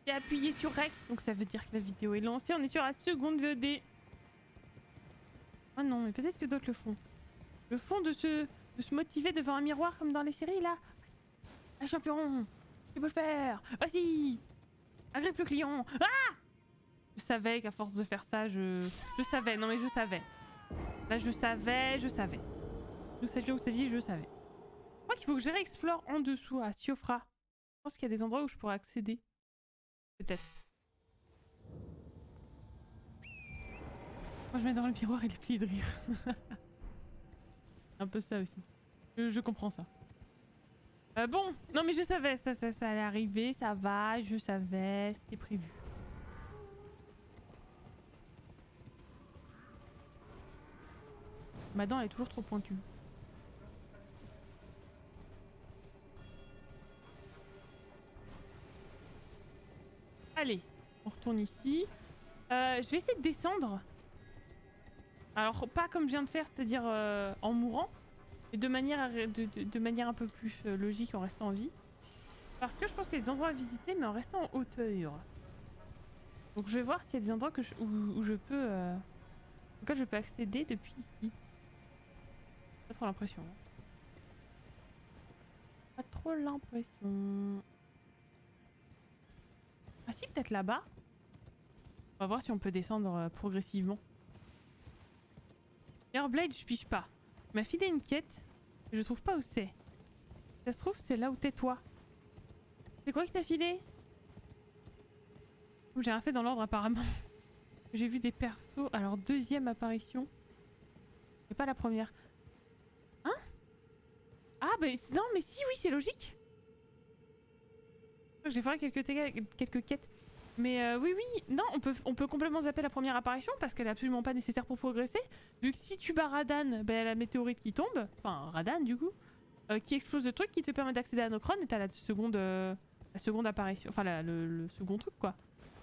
J'ai appuyé sur REC, donc ça veut dire que la vidéo est lancée. On est sur la seconde VOD. Oh non, mais peut-être que d'autres le font. Le font de se motiver devant un miroir comme dans les séries là. Un champion, tu peux le faire. Vas-y, agrippe le client. Ah! Je savais qu'à force de faire ça, je savais. Non mais je savais. Là je savais. Vous saviez, je savais. Je crois qu'il faut que je réexplore en dessous à Siofra. Je pense qu'il y a des endroits où je pourrais accéder. Peut-être. Moi je mets dans le miroir et les plis de rire. Un peu ça aussi. Je comprends ça. Bon, non mais je savais, ça allait arriver, ça va, je savais, c'était prévu. Ma dent elle est toujours trop pointue. Allez, on retourne ici. Je vais essayer de descendre. Alors pas comme je viens de faire, c'est-à-dire en mourant, mais de manière un peu plus logique en restant en vie. Parce que je pense qu'il y a des endroits à visiter mais en restant en hauteur. Donc je vais voir s'il y a des endroits où je peux... auxquels je peux accéder depuis ici. Pas trop l'impression. Pas trop l'impression. Ah si, peut-être là-bas. On va voir si on peut descendre progressivement. Airblade, je piche pas. Il m'a filé une quête. Et je trouve pas où c'est. Ça se trouve, c'est là où t'es toi. C'est quoi qui t'a filé? J'ai rien fait dans l'ordre apparemment. J'ai vu des persos. Alors, deuxième apparition. C'est pas la première. Hein? Ah, bah non, mais si, oui, c'est logique. J'ai fait quelques quêtes. Mais oui, non, on peut complètement zapper la première apparition parce qu'elle est absolument pas nécessaire pour progresser. Vu que si tu bats Radan, bah, y a la météorite qui tombe. Enfin, Radan du coup. Qui explose le truc qui te permet d'accéder à Nokron et t'as la seconde apparition. Enfin, le second truc quoi.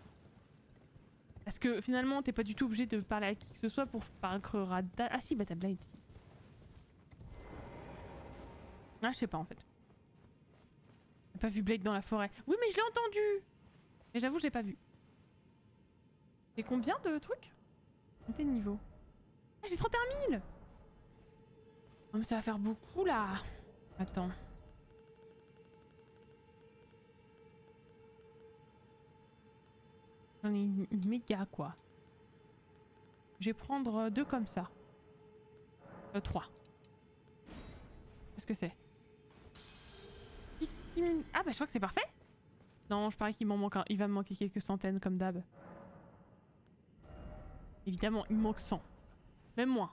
Parce que finalement, t'es pas du tout obligé de parler à qui que ce soit pour vaincre Radan. Ah si, bah t'as Blade. Ah, je sais pas en fait. J'ai pas vu Blade dans la forêt. Oui, mais je l'ai entendu! Mais j'avoue, je l'ai pas vu. J'ai combien de trucs? Monter de niveau. Ah, j'ai 31 000! Non mais ça va faire beaucoup là. Attends. J'en ai une méga quoi. Je vais prendre 2 comme ça. 3. Qu'est-ce que c'est? Ah bah je crois que c'est parfait. Non, je parie qu'il m'en manque un. Il va me manquer quelques centaines comme d'hab. Évidemment, il me manque 100. Même moins.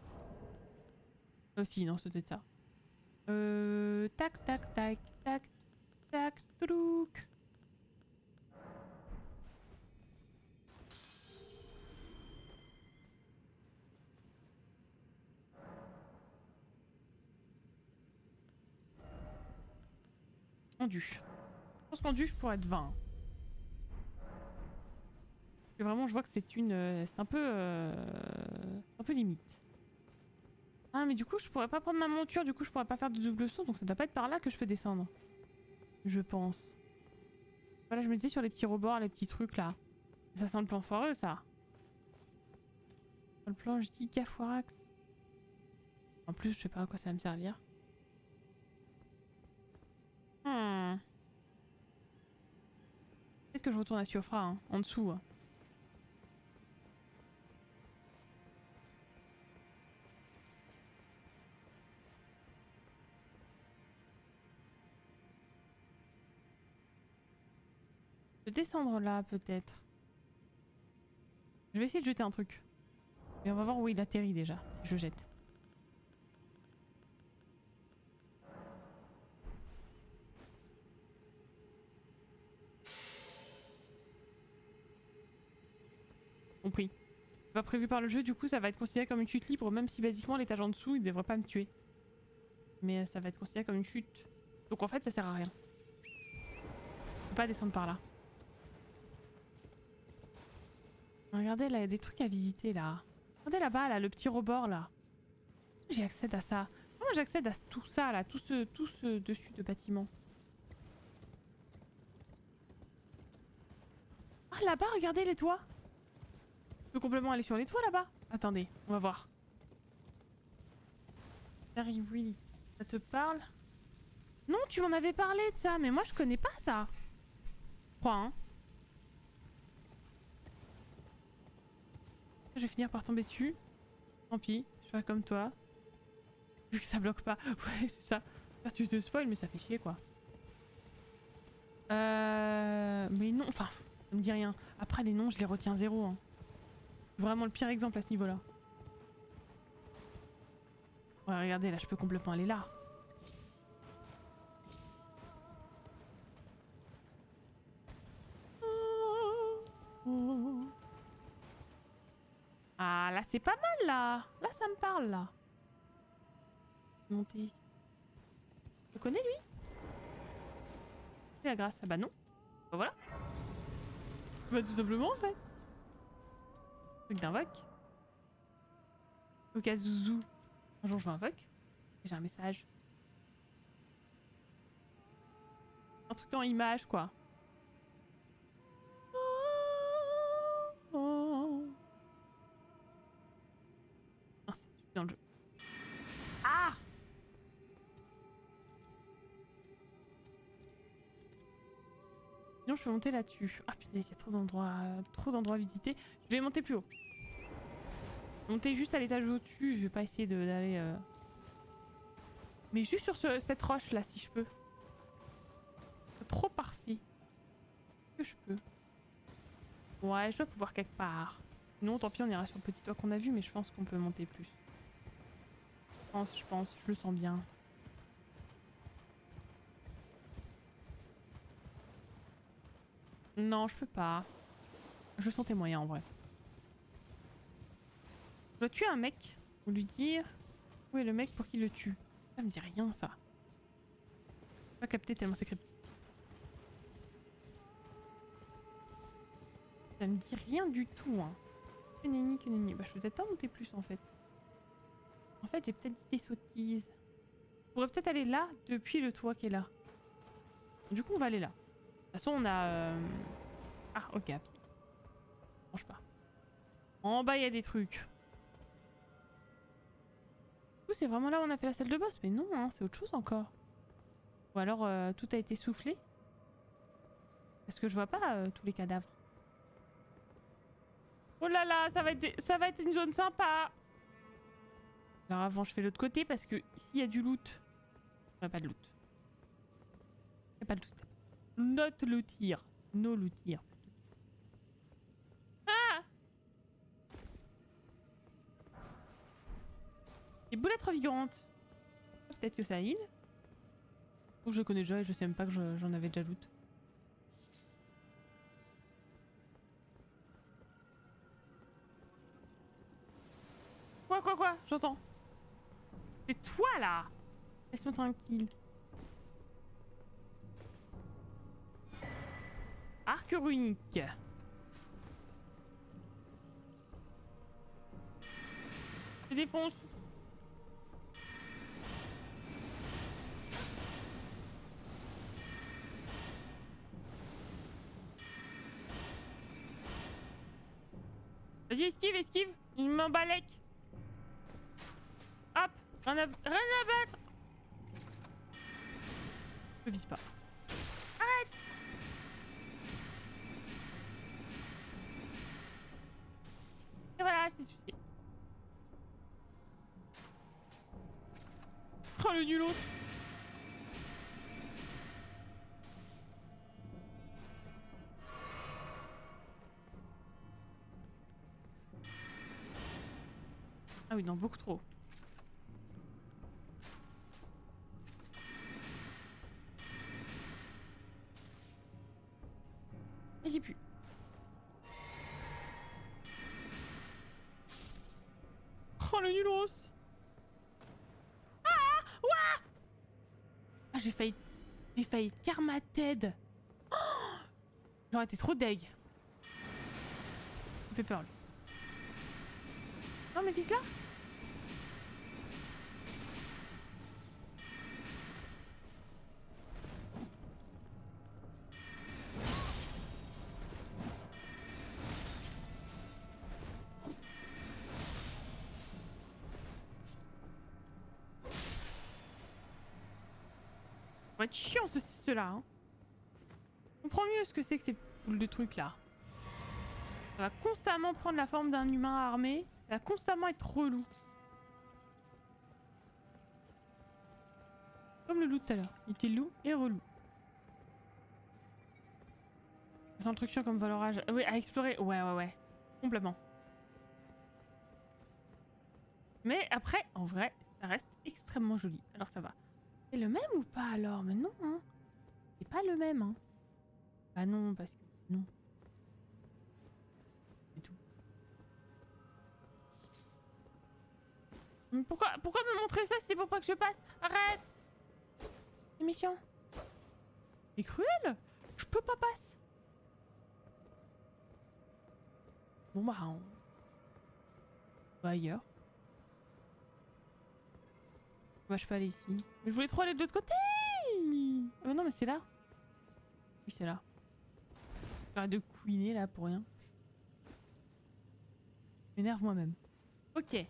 Si, non, c'était ça. Tac, tac, tac, tac, tac, trouk. Rendu. Je pense rendu, je pourrais être 20. Parce que vraiment, je vois que c'est c'est un peu limite. Ah, mais du coup, je pourrais pas prendre ma monture, du coup, je pourrais pas faire de double saut, donc ça doit pas être par là que je peux descendre. Je pense. Voilà, je me disais sur les petits rebords, les petits trucs là. Ça sent le plan foireux, ça. Le plan giga foirax. En plus, je sais pas à quoi ça va me servir. Peut-être que je retourne à Siofra, hein, en dessous. Hein. Je vais descendre là, peut-être. Je vais essayer de jeter un truc. Et on va voir où il atterrit déjà, si je jette. Compris. C'est pas prévu par le jeu, du coup ça va être considéré comme une chute libre, même si basiquement l'étage en dessous il devrait pas me tuer. Mais ça va être considéré comme une chute. Donc en fait ça sert à rien. Je peux pas descendre par là. Regardez là, il y a des trucs à visiter là. Regardez là-bas là, le petit rebord là. J'ai accès à ça. Comment j'accède à tout ça là, tout ce dessus de bâtiment? Ah là-bas, regardez les toits. Je peux complètement aller sur les toits là-bas. Attendez, on va voir. Terry Willy, ça te parle? Non, tu m'en avais parlé de ça, mais moi je connais pas ça. Je crois, hein. Je vais finir par tomber dessus. Tant pis, je ferai comme toi. Vu que ça bloque pas. Ouais, c'est ça. Tu te spoil, mais ça fait chier quoi. Mais non, enfin, ça me dit rien. Après, les noms, je les retiens zéro. Hein. Vraiment le pire exemple à ce niveau-là. Ouais, regardez, là, je peux complètement aller là. Ah, là, c'est pas mal, là. Là, ça me parle, là. Monter. Je connais, lui? C'est la grâce. Ah bah non. Bah voilà. Bah tout simplement, en fait. Truc d'invoque. Okazuzu. Un jour, je invoque. J'ai un message. Un truc en image, quoi. Mince, je suis dans le jeu. Ah! Sinon, je peux monter là-dessus. Ah putain, il y a trop d'endroits visités. Je vais monter plus haut. Monter juste à l'étage au-dessus. Je vais pas essayer d'aller... Mais juste sur cette roche là, si je peux. C'est trop parfait. Que je peux. Ouais, je dois pouvoir quelque part. Sinon, tant pis, on ira sur le petit toit qu'on a vu, mais je pense qu'on peut monter plus. Je pense, je le sens bien. Non, je peux pas. Je sentais moyen en vrai. Je dois tuer un mec ou lui dire où est le mec pour qu'il le tue. Ça me dit rien ça. Pas capté tellement c'est cryptique. Ça me dit rien du tout hein. Que nenni, que nenni. Bah je peux peut-être pas monter plus en fait. En fait j'ai peut-être dit des sottises. Je pourrais peut-être aller là depuis le toit qui est là. Du coup on va aller là. De toute façon on a... Ah ok à pied. Mange pas. En bas il y a des trucs. Du coup c'est vraiment là où on a fait la salle de boss. Mais non hein, c'est autre chose encore. Ou alors tout a été soufflé. Parce que je vois pas tous les cadavres. Oh là là, ça va être une zone sympa. Alors avant, je fais l'autre côté parce que ici il y a du loot. Il n'y a pas de loot. Il n'y a pas de loot. Not lootir. No lootir. Ah! Les boulettes revigorantes. Peut-être que ça heal. Ou je le connais déjà et je sais même pas que j'en avais déjà loot. Quoi? J'entends. C'est toi là! Laisse-moi tranquille. Arc runique. Je défonce. Vas-y, esquive. Il m'embalèque. Hop, rien à battre. Je vise pas. Arrête. Et voilà, je t'ai tué. Oh le nulot. Ah oui, non, beaucoup trop. Et j'y plus. Oh le nulos. Ah ouah. Ah j'ai failli karma Ted. Oh, j'aurais été trop deg. Ça me fait peur lui. Non mais vise là. va être chiant ceux-là. Hein. Je comprends mieux ce que c'est que ces poules de trucs là. Ça va constamment prendre la forme d'un humain armé. Ça va constamment être relou. Comme le loup tout à l'heure. Il était loup et relou. Des instructions comme volorage. Oui, à explorer. Ouais. Complètement. Mais après, en vrai, ça reste extrêmement joli. Alors ça va. C'est le même ou pas alors? Mais non, hein. C'est pas le même, hein. Bah non, parce que... Non. C'est tout. Mais pourquoi me montrer ça si c'est pour pas que je passe? Arrête! C'est méchant. C'est cruel. Je peux pas passer. Bon bah on va ailleurs. Bah je peux aller ici. Mais je voulais trop aller de l'autre côté. Ah bah non mais c'est là. Oui c'est là. J'arrête de couiner là pour rien. M'énerve moi-même. Ok.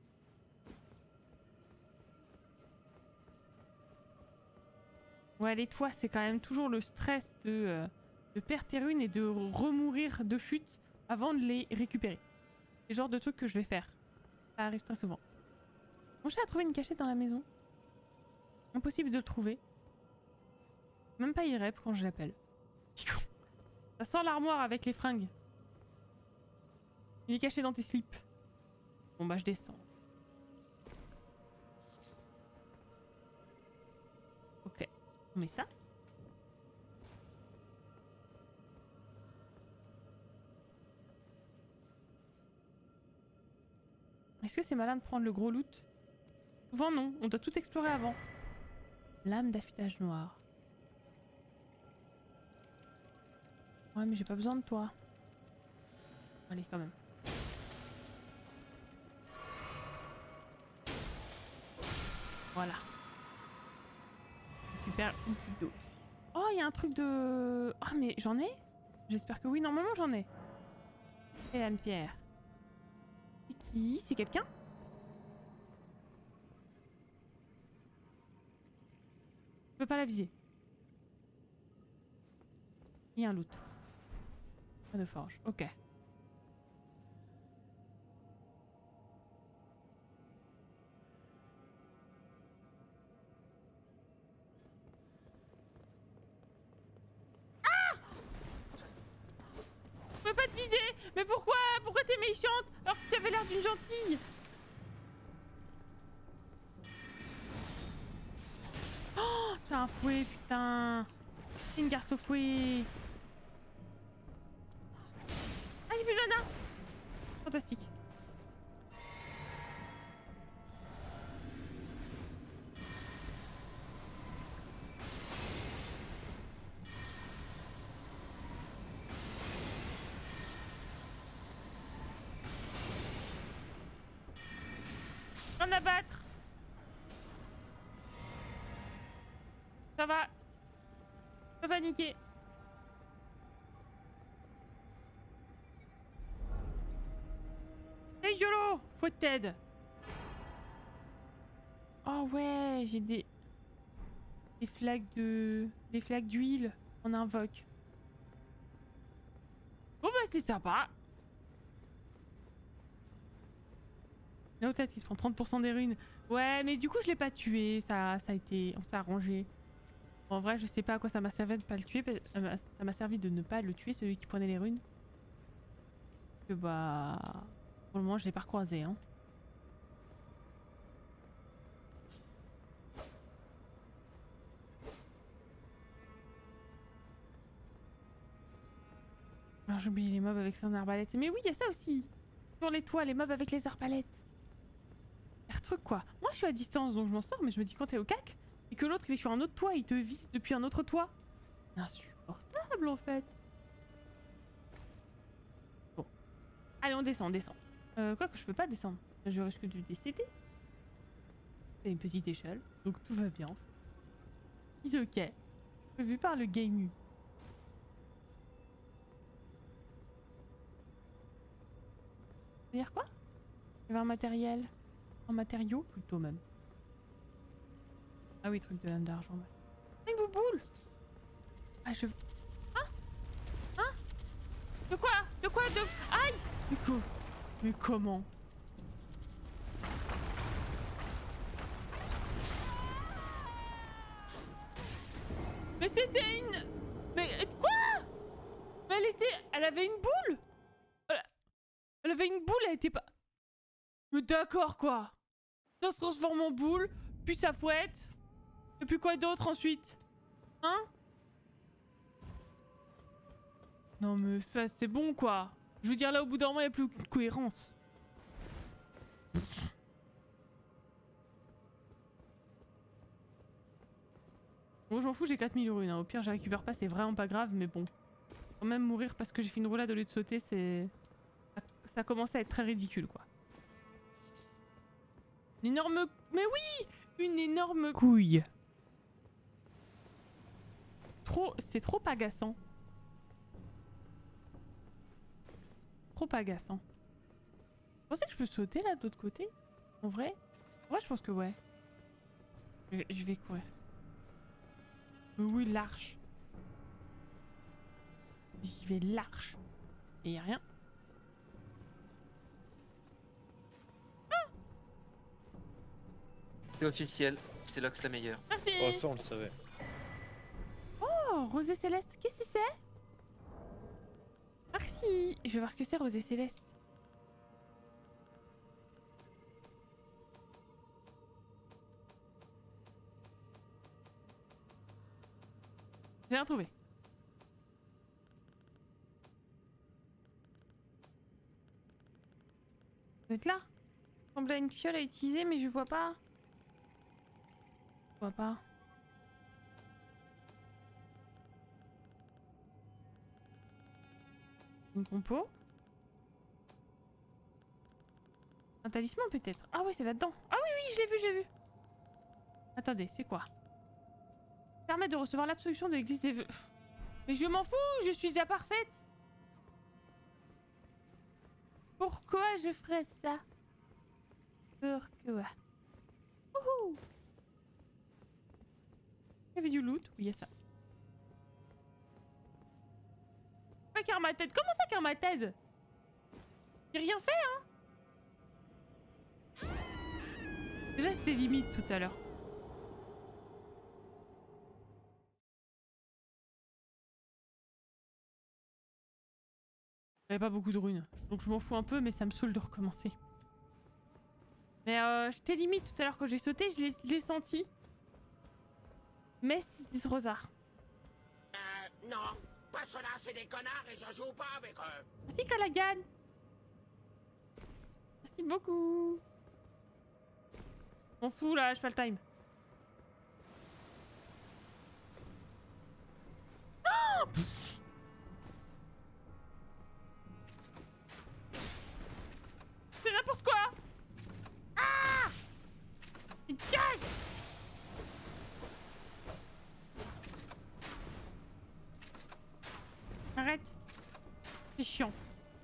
Ouais les toits c'est quand même toujours le stress de perdre tes runes et de remourir de chute avant de les récupérer. C'est le genre de truc que je vais faire. Ça arrive très souvent. Mon chat a trouvé une cachette dans la maison. Impossible de le trouver. Même pas il rep quand je l'appelle. Ça sent l'armoire avec les fringues. Il est caché dans tes slips. Bon bah je descends. Ok. On met ça. Est-ce que c'est malin de prendre le gros loot? Souvent non, on doit tout explorer avant. Lame d'affûtage noir. Ouais mais j'ai pas besoin de toi. Allez quand même. Voilà. Récupère une petite dose. Oh il y a un truc de... Ah mais j'en ai? J'espère que oui, normalement j'en ai. Et la pierre. C'est qui? C'est quelqu'un? Je peux pas la viser. Il y a un loot. Pas de forge, ok. Je peux pas te viser! Mais pourquoi? Pourquoi t'es méchante alors que tu avais l'air d'une gentille? Oh, t'as un fouet, putain! C'est une garce au fouet! Ah, j'ai plus de mana! Fantastique. En abattre! Ça va! Pas paniquer! Hey Jolo! Faut de t'aide! Oh ouais, j'ai des flaques de... Des flaques d'huile. On invoque. Bon bah c'est sympa! L'autre tête il se prend 30% des runes. Ouais mais du coup je l'ai pas tué, ça a été... On s'est arrangé. En vrai je sais pas à quoi ça m'a servi de pas le tuer, ça m'a servi de ne pas le tuer celui qui prenait les runes. Que bah... Pour le moment je l'ai pas recroisé hein. Alors j'ai oublié les mobs avec son arbalète. Mais oui il y a ça aussi! Sur les toits, les mobs avec les arbalètes. C'est un truc quoi. Moi je suis à distance donc je m'en sors mais je me dis quand t'es au cac et que l'autre il est sur un autre toit, il te vise depuis un autre toit. Insupportable en fait. Bon. Allez on descend, on descend. Quoi que je peux pas descendre. Je risque de décéder. C'est une petite échelle, donc tout va bien en fait. C'est ok. Prévu par le game U. Ça veut dire quoi? Il y avait un matériel. Un matériau plutôt même. Ah oui, truc de lame d'argent. Ouais. boule. Ah, je... Hein? Hein? De quoi? De quoi? De... Aïe! Mais quoi? Mais comment? Mais c'était une... Mais quoi? Mais elle était... Elle avait une boule? Elle avait une boule, elle était pas... Mais d'accord quoi. Ça se transforme en boule, puis ça fouette. Et puis quoi d'autre ensuite? Hein? Non mais c'est bon quoi. Je veux dire là au bout d'un moment il n'y a plus aucune cohérence. Bon j'en fous, j'ai 4000 runes, hein. Au pire je récupère pas, c'est vraiment pas grave, mais bon. Quand même mourir parce que j'ai fait une roulade au lieu de sauter, c'est... Ça commence à être très ridicule quoi. Une énorme... Mais oui! Une énorme couille. Trop... C'est trop agaçant. Trop agaçant. Vous pensez que je peux sauter là de l'autre côté? En vrai? En vrai je pense que ouais. Je vais courir. Mais oui, l'arche. J'y vais l'arche. Et y'a rien. C'est officiel, c'est Lox la meilleure. Merci. Oh, ça on le savait. Oh, rosée céleste, qu'est-ce que c'est? Merci. Je vais voir ce que c'est rosée céleste. J'ai rien trouvé. Vous êtes là? Il semble à une fiole à utiliser mais je vois pas. Je vois pas. Une compo. Un talisman peut-être. Ah ouais c'est là-dedans. Ah oui oui je l'ai vu, j'ai vu. Attendez, c'est quoi? Permet de recevoir l'absolution de l'église des vœux. Mais je m'en fous, je suis déjà parfaite. Pourquoi je ferais ça? Pourquoi? Wouhou! Il y avait du loot? Oui, il y a ça. Pas Karmated. Comment ça Karmated? J'ai rien fait, hein? Déjà, c'était limite tout à l'heure. J'avais pas beaucoup de runes, donc je m'en fous un peu, mais ça me saoule de recommencer. Mais j'étais limite tout à l'heure quand j'ai sauté, je l'ai senti. Mais c'est trop tard. Non, pas cela, c'est des connards et je joue pas avec eux. Merci Callaghan. Merci beaucoup. M'en fous là, j'ai pas le time. Oh c'est n'importe quoi. Ah gage. Arrête. C'est chiant.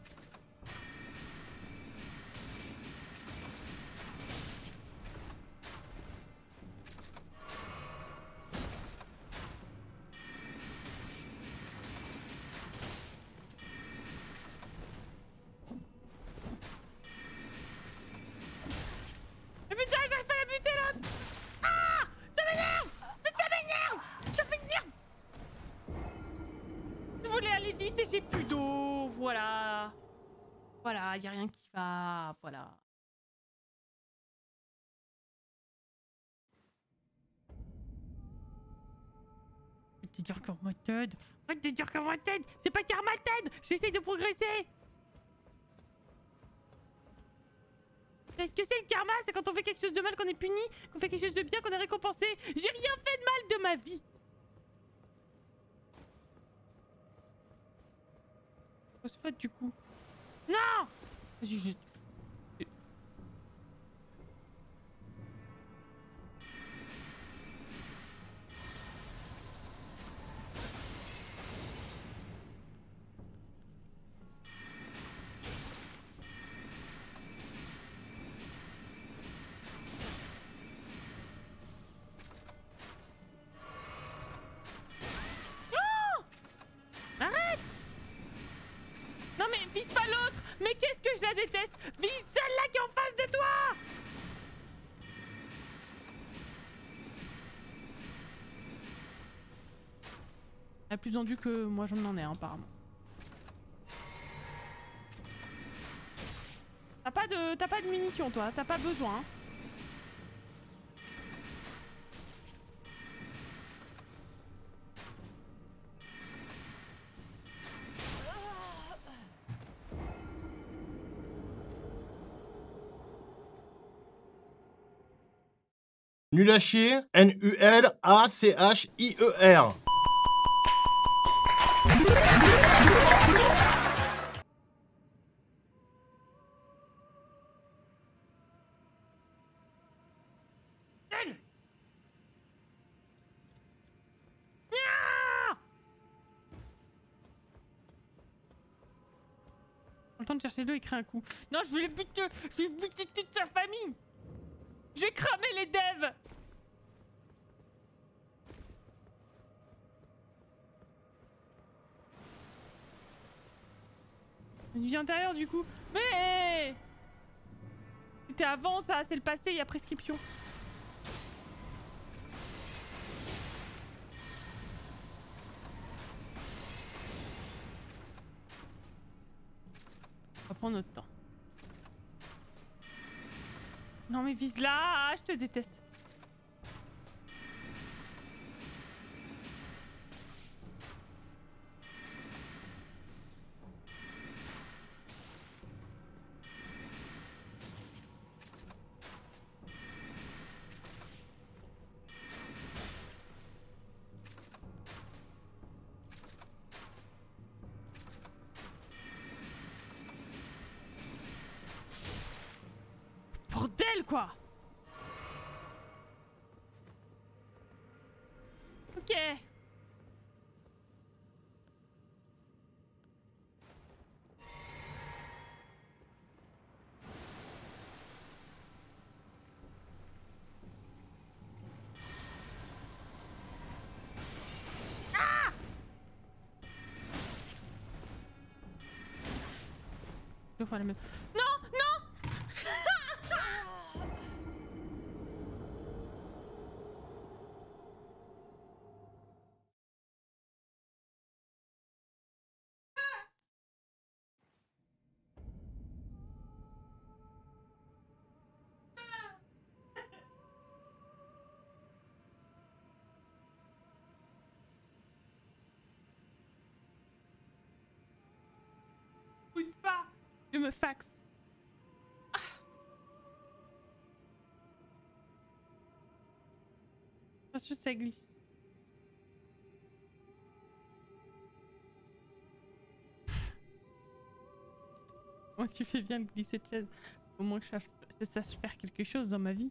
Mais putain, j'arrive pas à la buter l'autre. Ah ça m'énerve. Mais ça m'énerve. Ça m'énerve. Je voulais aller vite et j'ai plus d'eau. Voilà. Voilà, y a rien qui va. Voilà. Arrête de dire Karmated. Arrête de dire Karmated. C'est pas Karmated. J'essaye de progresser. Est-ce que c'est le karma? C'est quand on fait quelque chose de mal qu'on est puni, qu'on fait quelque chose de bien qu'on est récompensé. J'ai rien fait de mal de ma vie. Phosphate du coup. Non. Vas-y, Non mais vise pas l'autre. Mais qu'est-ce que je la déteste. Vise celle-là qui est en face de toi. Elle a plus endu que moi j'en en ai apparemment. T'as pas de munitions toi, t'as pas besoin. Hein. Nul à chier, N-U-L-A-C-H-I-E-R. En temps de chercher l'eau, il crée un coup. Non, je vais buter toute sa famille. Je vais cramer les devs. Une vie intérieure du coup. Mais c'était avant ça, c'est le passé, il y a prescription. On va prendre notre temps. Non mais vise là, je te déteste. Bordel quoi. Ok. Ah! Deux fois la même. Non, non. Écoute pas. Je me faxe. Ah. Attention, ça glisse. Oh, tu fais bien de glisser de chaise. Au moins que je sache faire quelque chose dans ma vie.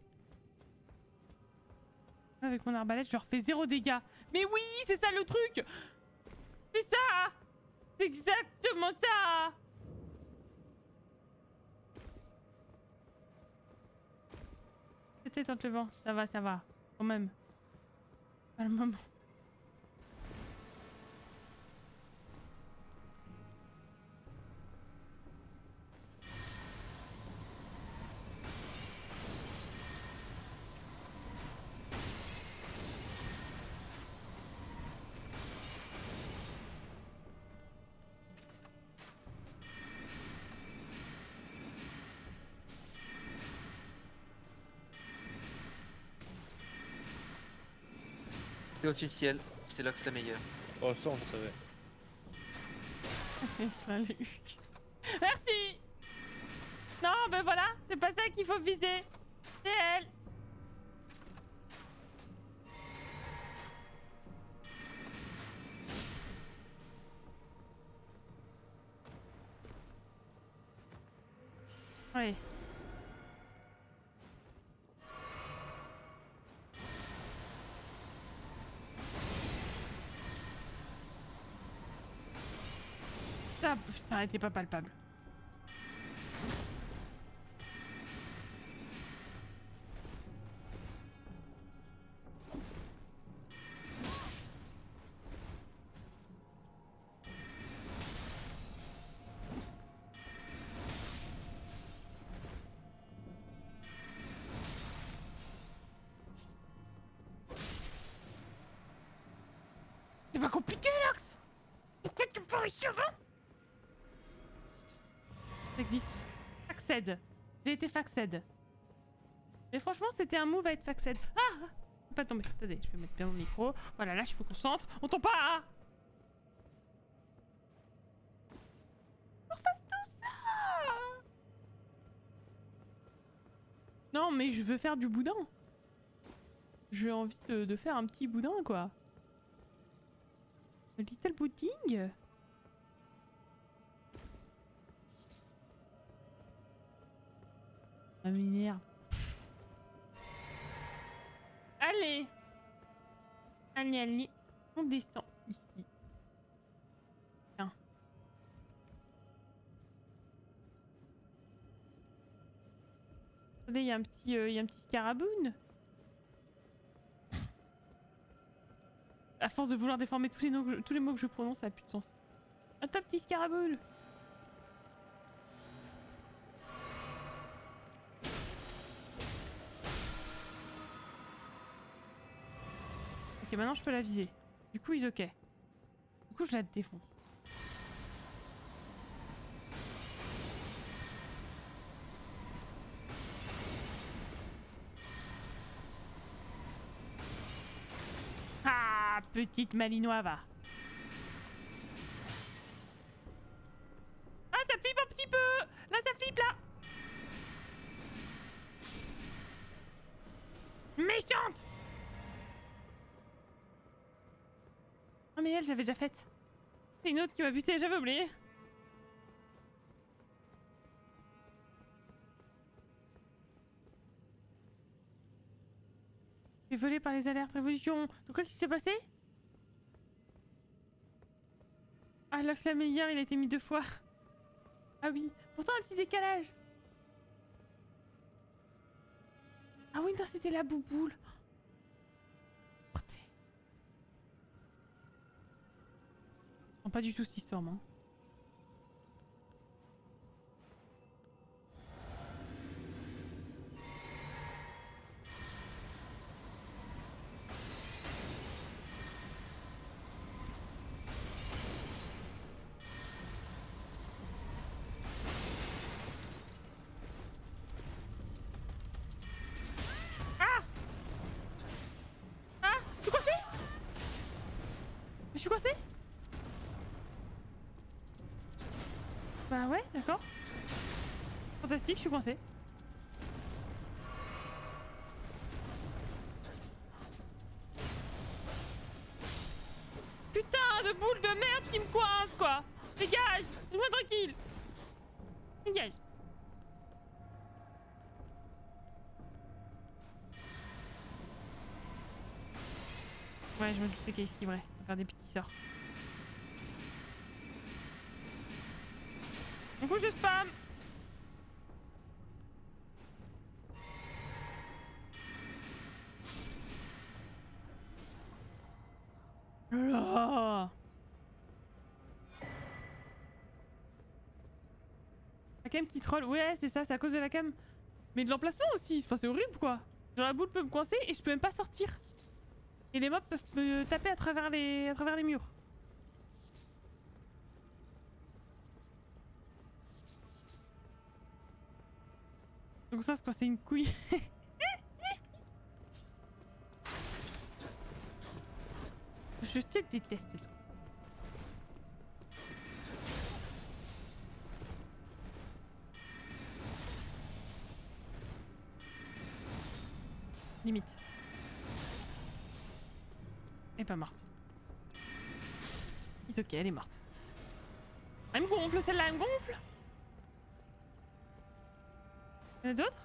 Avec mon arbalète, je leur fais 0 dégâts. Mais oui, c'est ça le truc. C'est ça. C'est exactement ça. C'était tente le vent. Ça va. Quand même. Pas le moment. C'est officiel, c'est Lox la meilleure. Oh, ça, on le savait. Plein le huc. Merci. Non, ben voilà, c'est pas ça qu'il faut viser. C'est elle. Oui. Ça, putain, elle était pas palpable. piqué, Lox. Pourquoi tu pourrais avant? Ça glisse. Faxed. J'ai été faxed. Mais franchement, c'était un move à être faxed. Ah! Pas tomber. Attendez, je vais mettre bien mon micro. Voilà, là, je me concentre. On tombe pas! On fasse tout ça! Non, mais je veux faire du boudin. J'ai envie de faire un petit boudin, quoi. A little pudding. Ah, m'énerve. Allez. Allez, allez. On descend ici. Tiens. Regardez, il y a un petit scaraboune. À force de vouloir déformer tous les mots que je prononce, ça a plus de sens. Un top petit scaraboule. Ok, maintenant je peux la viser. Du coup, ils ok. Du coup, je la défonce. Ah, petite malinois, va. Ah, ça flippe un petit peu. Là, ça flippe, là. Méchante. Ah, mais elle, j'avais déjà faite. C'est une autre qui m'a buté, j'avais oublié. J'ai volé par les alertes révolution. Donc quoi qui s'est passé? Ah, Lox la meilleure, il a été mis 2 fois. Ah oui, pourtant un petit décalage. Ah oui, non, c'était la bouboule. Non, pas du tout cette histoire, moi. Ah! Ah! Je suis coincé? Je suis coincé? Bah ouais, d'accord. Fantastique, je suis coincé. Putain de boule de merde qui me coince, quoi. Dégage! Laisse-moi tranquille. Dégage. Ouais, je me doutais qu'elle esquiverait. On va faire des petits sorts. Du coup, je spam. Oh. La cam qui troll, ouais c'est ça, c'est à cause de la cam. Mais de l'emplacement aussi, enfin c'est horrible quoi. Genre la boule peut me coincer et je peux même pas sortir. Et les mobs peuvent me taper à travers les murs. Donc ça c'est quoi, c'est une couille. Je te déteste toi. Limite. Elle est pas morte. C'est ok, elle est morte. Elle me gonfle celle-là, elle me gonfle. Il y en a d'autres?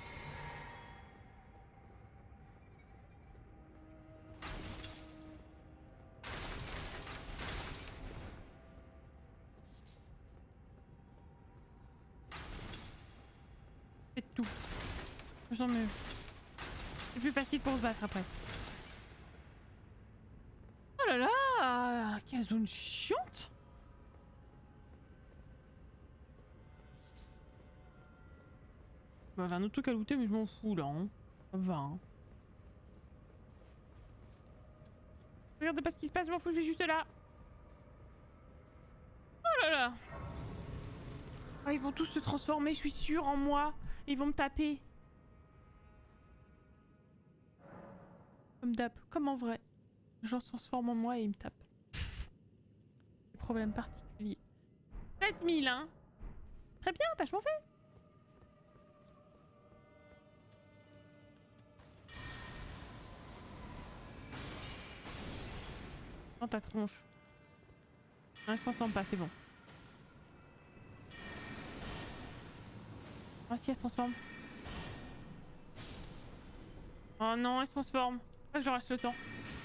C'est tout. Je sens mieux. C'est plus facile pour se battre après. Oh là là, quelle zone chiante. Bah, un autre truc à looter, mais je m'en fous là. Hein. Ça va. Hein. Regardez pas ce qui se passe, je m'en fous, je vais juste là. Oh là là. Oh, ils vont tous se transformer, je suis sûre, en moi. Ils vont me taper. Comme d'hab, comme en vrai. Les gens se transforment en moi et ils me tapent. Des problèmes particuliers. 7000, hein. Très bien, vachement fait. Dans ta tronche. Non, ils se transforment pas, c'est bon. Oh si, elle se transforme. Oh non, elle se transforme. Faut que je reste le temps.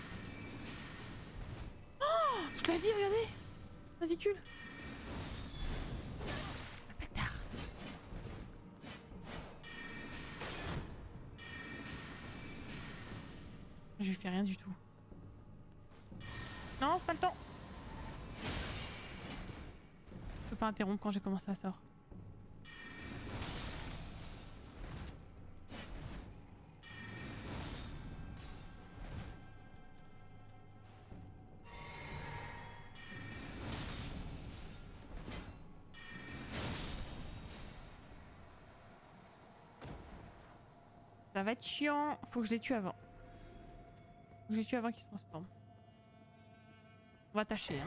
Oh, je te l'ai dit, regardez. Ridicule. Bâtard. Je lui fais rien du tout. Non, pas le temps. Je peux pas interrompre quand j'ai commencé à sort. Ça va être chiant. Faut que je les tue avant. Faut que je les tue avant qu'ils se transforment. On va tâcher, hein.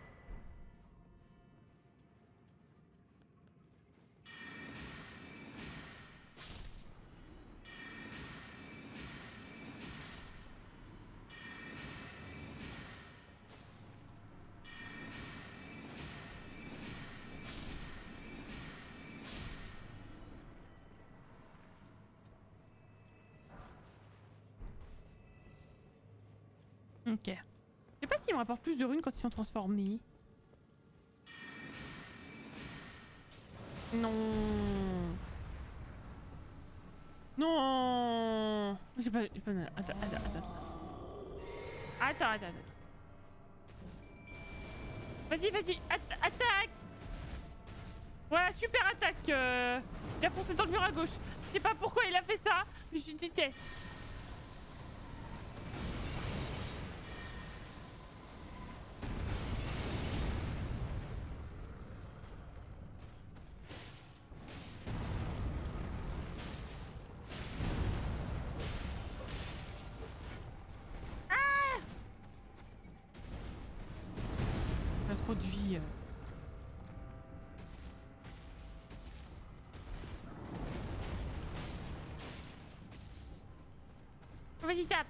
Ok. Je sais pas s'ils me rapportent plus de runes quand ils sont transformés. Non. Non. J'ai pas... Attends. Vas-y, attaque. Voilà, super attaque. Il a foncé dans le mur à gauche. Je sais pas pourquoi il a fait ça, mais je déteste. Trop de vie. Vas-y, tape.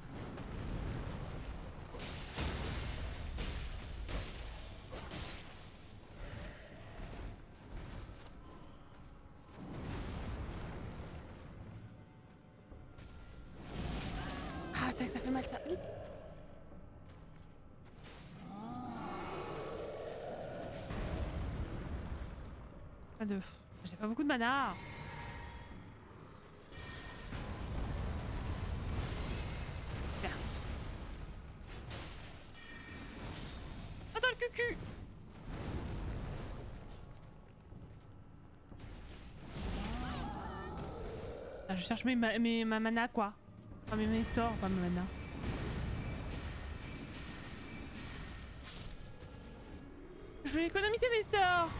Ah, c'est vrai que ça fait mal ça. Vite. Pas de... J'ai pas beaucoup de mana. Super. Ah, dans le cucu. Ah, je cherche ma mana quoi. Enfin mes sorts, pas ma mana. Je vais économiser mes sorts.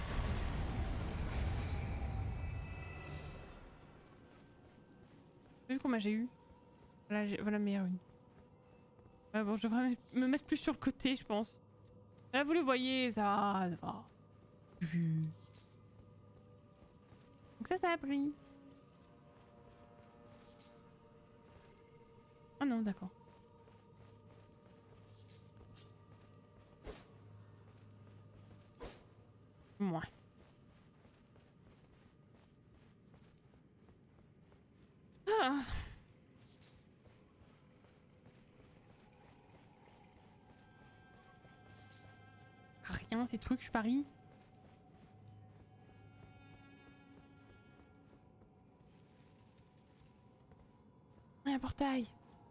T'as vu combien j'ai eu? Voilà meilleure une. Ouais, bon, je devrais me mettre plus sur le côté, je pense. Là, vous le voyez, ça va. Donc ça a pris. Ah non, d'accord. Ouais. Ah. Rien, ces trucs, je parie. Un portail.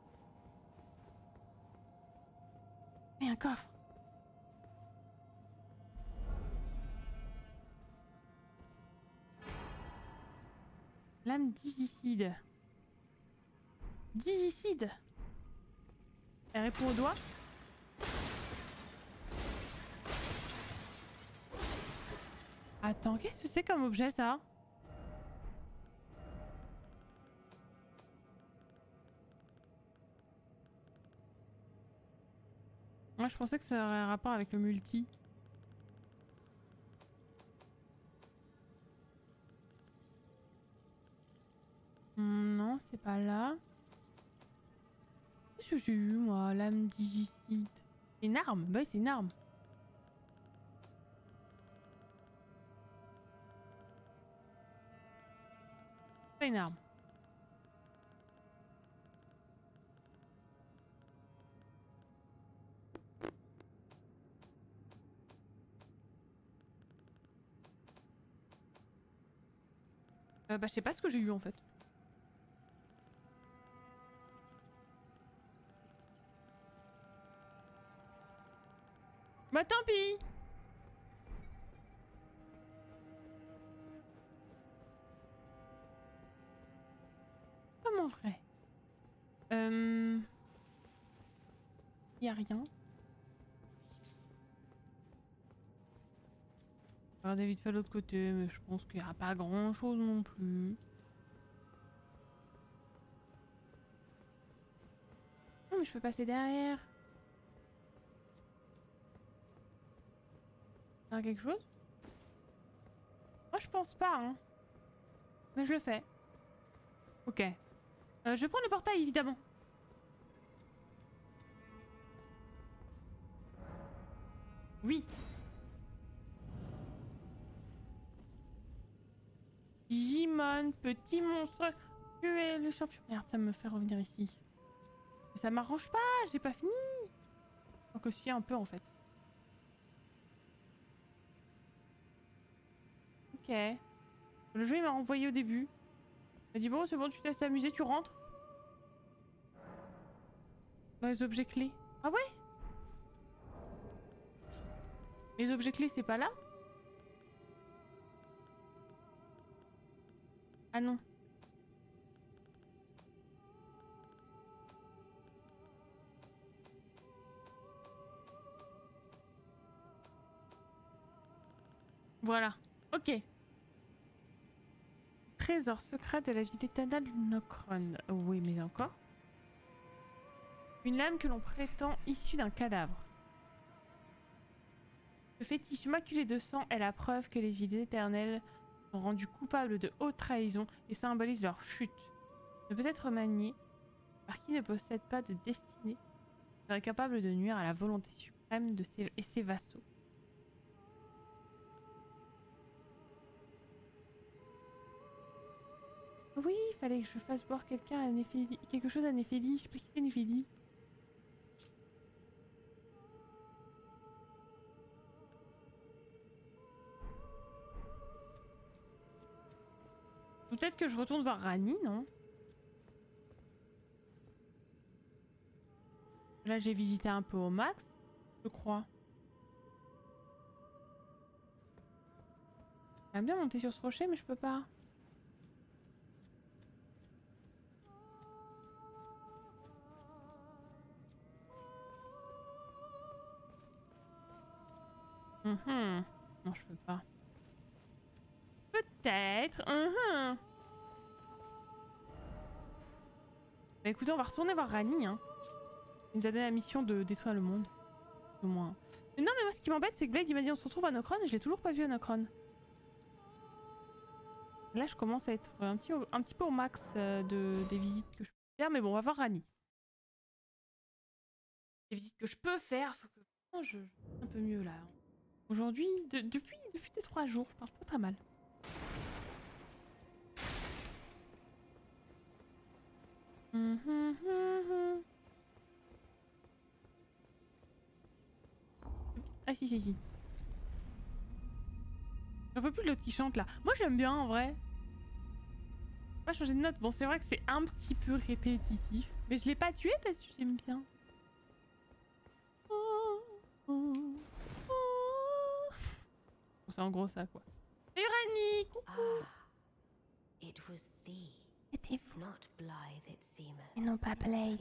Et un coffre. Lame digicide. Digicide. Elle répond au doigt. Attends, qu'est-ce que c'est comme objet ça? Moi je pensais que ça aurait un rapport avec le multi. Non, c'est pas là. Qu'est-ce que j'ai eu moi? Lame digicide. C'est une arme? Bah oui, c'est une arme. Pas une arme. Bah je sais pas ce que j'ai eu en fait. Bah tant pis. Comment vrai? Y a rien. Regardez vite fait de l'autre côté, mais je pense qu'il n'y a pas grand chose non plus. Non mais je peux passer derrière. Faire quelque chose? Moi je pense pas hein. Mais je le fais. Ok. Je prends le portail évidemment. Oui. Digimon, petit monstre, tu es le champion. Merde, ça me fait revenir ici. Mais ça m'arrange pas, j'ai pas fini. Donc aussi un peu en fait. Ok. Le jeu il m'a renvoyé au début. Il m'a dit bon c'est bon tu te laisses t'amuser, tu rentres. Dans les objets clés. Ah ouais? Les objets clés c'est pas là? Ah non. Voilà. Ok. Trésor secret de la vie éternelle de Nokron. Oui, mais encore. Une lame que l'on prétend issue d'un cadavre. Ce fétiche maculé de sang est la preuve que les vies éternelles sont rendues coupables de haute trahison et symbolise leur chute. Ne peut être manié par qui ne possède pas de destinée, serait capable de nuire à la volonté suprême de ses vassaux. Oui, il fallait que je fasse boire quelqu'un à Néphélie, quelque chose à Néphélie. Je sais pas qui c'est Néphélie. Peut-être que je retourne voir Rani, non? Là, j'ai visité un peu au max, je crois. J'aime bien monter sur ce rocher, mais je peux pas. Non, je peux pas. Peut-être. Bah écoutez, on va retourner voir Rani, hein. Il nous a donné la mission de détruire le monde. Au moins. Mais non, mais moi, ce qui m'embête, c'est que Blade, il m'a dit on se retrouve à Nokron et je l'ai toujours pas vu à Nokron. Là, je commence à être un petit peu au max des visites que je peux faire, mais bon, on va voir Rani. Les visites que je peux faire, faut que oh, je un peu mieux là. Aujourd'hui, depuis 3 jours, je pense pas très mal. Ah si. J'en peux plus de l'autre qui chante là. Moi j'aime bien en vrai. On va changer de note. Bon c'est vrai que c'est un petit peu répétitif. Mais je l'ai pas tué parce que j'aime bien. C'est en gros ça quoi. Salut Rani, coucou. C'était vous, et non pas Blade.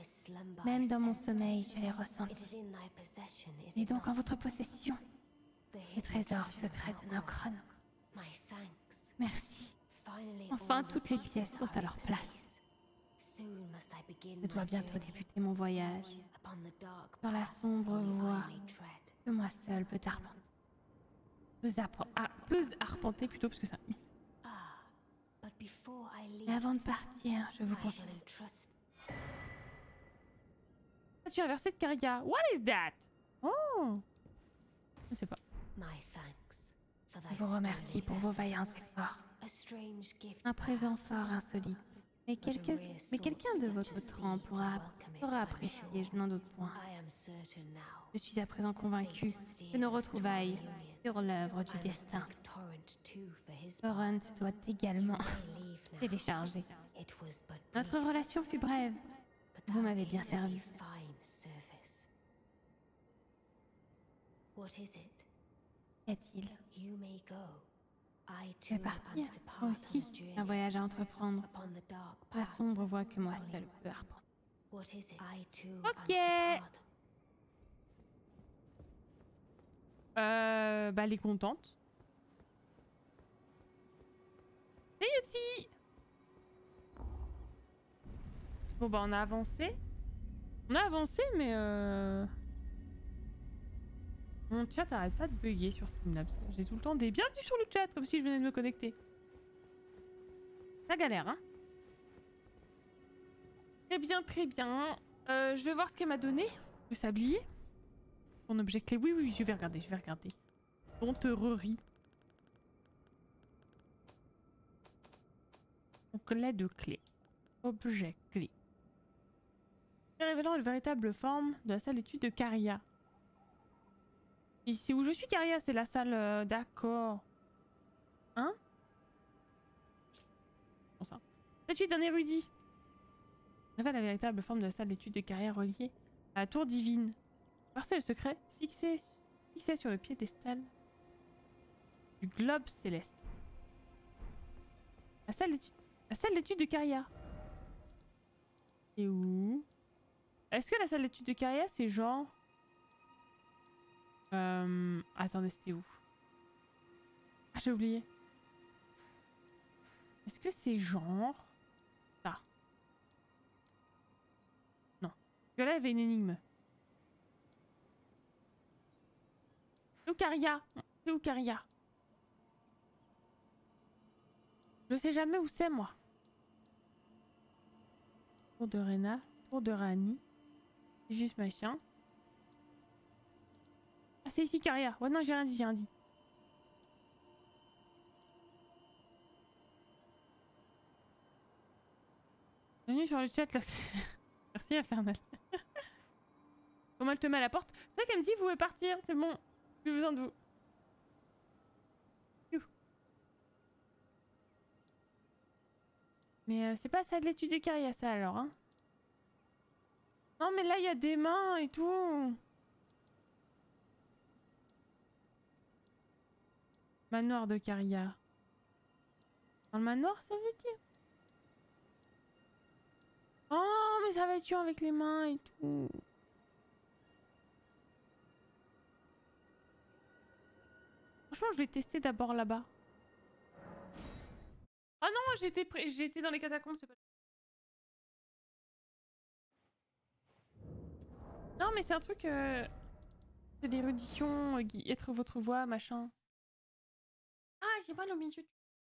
Même dans mon sommeil, je l'ai ressenti. Il est donc en votre possession. Les trésors secrets de Nokron. Merci. Enfin, toutes les pièces sont à leur place. Je dois bientôt débuter mon voyage sur la sombre voie que moi seul peut arpenter. Peut arpenter plutôt parce que c'est un X. Mais avant de partir, je vous confie. Tu as versé de Caria. What is that? Oh! Je sais pas. Je vous remercie pour vos vaillants efforts. Un présent fort insolite. Mais quelqu'un de votre trempe pourra apprécier, je n'en doute point. Je suis à présent convaincu que nos retrouvailles furent l'œuvre du destin. Torrent doit également télécharger. Notre relation fut brève. Vous m'avez bien servi. Qu'y a-t-il? Je vais partir, moi aussi, un voyage à entreprendre. La sombre voie que moi seul peux arpenter. Ok. Bah elle est contente. Hey Yotzi! Bon bah on a avancé. On a avancé mais mon chat arrête pas de bugger sur Streamlabs. J'ai tout le temps des bienvenus sur le chat comme si je venais de me connecter. Ça galère hein. Très bien, très bien. Je vais voir ce qu'elle m'a donné. Le sablier. Mon objet clé. Oui, oui, je vais regarder, je vais regarder. Honterie. Mon collet de clé. Objet clé. Révélant une véritable forme de la salle d'étude de Caria. Ici où je suis Caria, c'est la salle d'accord. Hein? Bon ça. Statue d'un érudit. Révèle la véritable forme de la salle d'étude de Caria reliée à la tour divine. Parcelle secret fixé sur le piédestal du globe céleste. La salle d'étude de Caria. Et où? Est-ce que la salle d'étude de Caria c'est genre... Attendez, c'était où? Ah, j'ai oublié. Est-ce que c'est genre... ça? Non. Parce que là, il y avait une énigme. C'est où Caria? C'est où Caria? Je sais jamais où c'est, moi. Tour de Rena, tour de Rani. C'est juste machin. Ah, c'est ici Caria. Ouais, non, j'ai rien dit, j'ai rien dit. Bienvenue sur le chat, là. Merci, Infernal. Comment elle te met à la porte? C'est vrai qu'elle me dit, vous pouvez partir, c'est bon. J'ai plus besoin de vous. Mais c'est pas ça de l'étude de Caria, ça, alors, hein. Non, mais là, il y a des mains et tout. Manoir de Caria. Dans le manoir, ça veut dire? Oh, mais ça va être chiant avec les mains et tout. Franchement, je vais tester d'abord là-bas. Ah non, j'étais dans les catacombes, c'est pas... Non, mais c'est un truc... c'est l'érudition, être votre voix, machin. Ah, j'ai mal au milieu.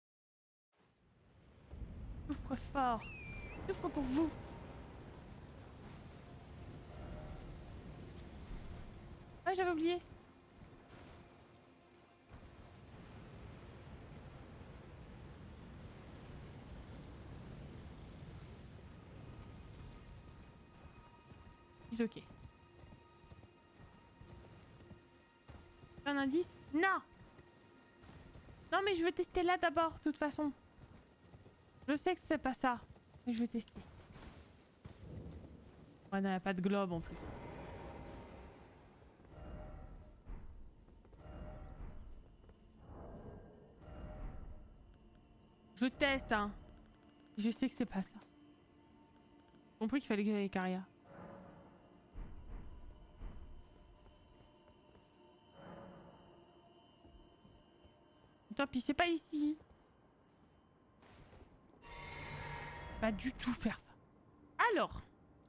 Souffre fort. Souffre pour vous. Ah, j'avais oublié. Ok. Un indice? Non! Non mais je veux tester là d'abord, de toute façon. Je sais que c'est pas ça. Mais je vais tester. Ouais, non, y a pas de globe en plus. Je teste, hein. Je sais que c'est pas ça. J'ai compris qu'il fallait que j'aille Caria. Tant pis, c'est pas ici. Pas du tout faire ça. Alors.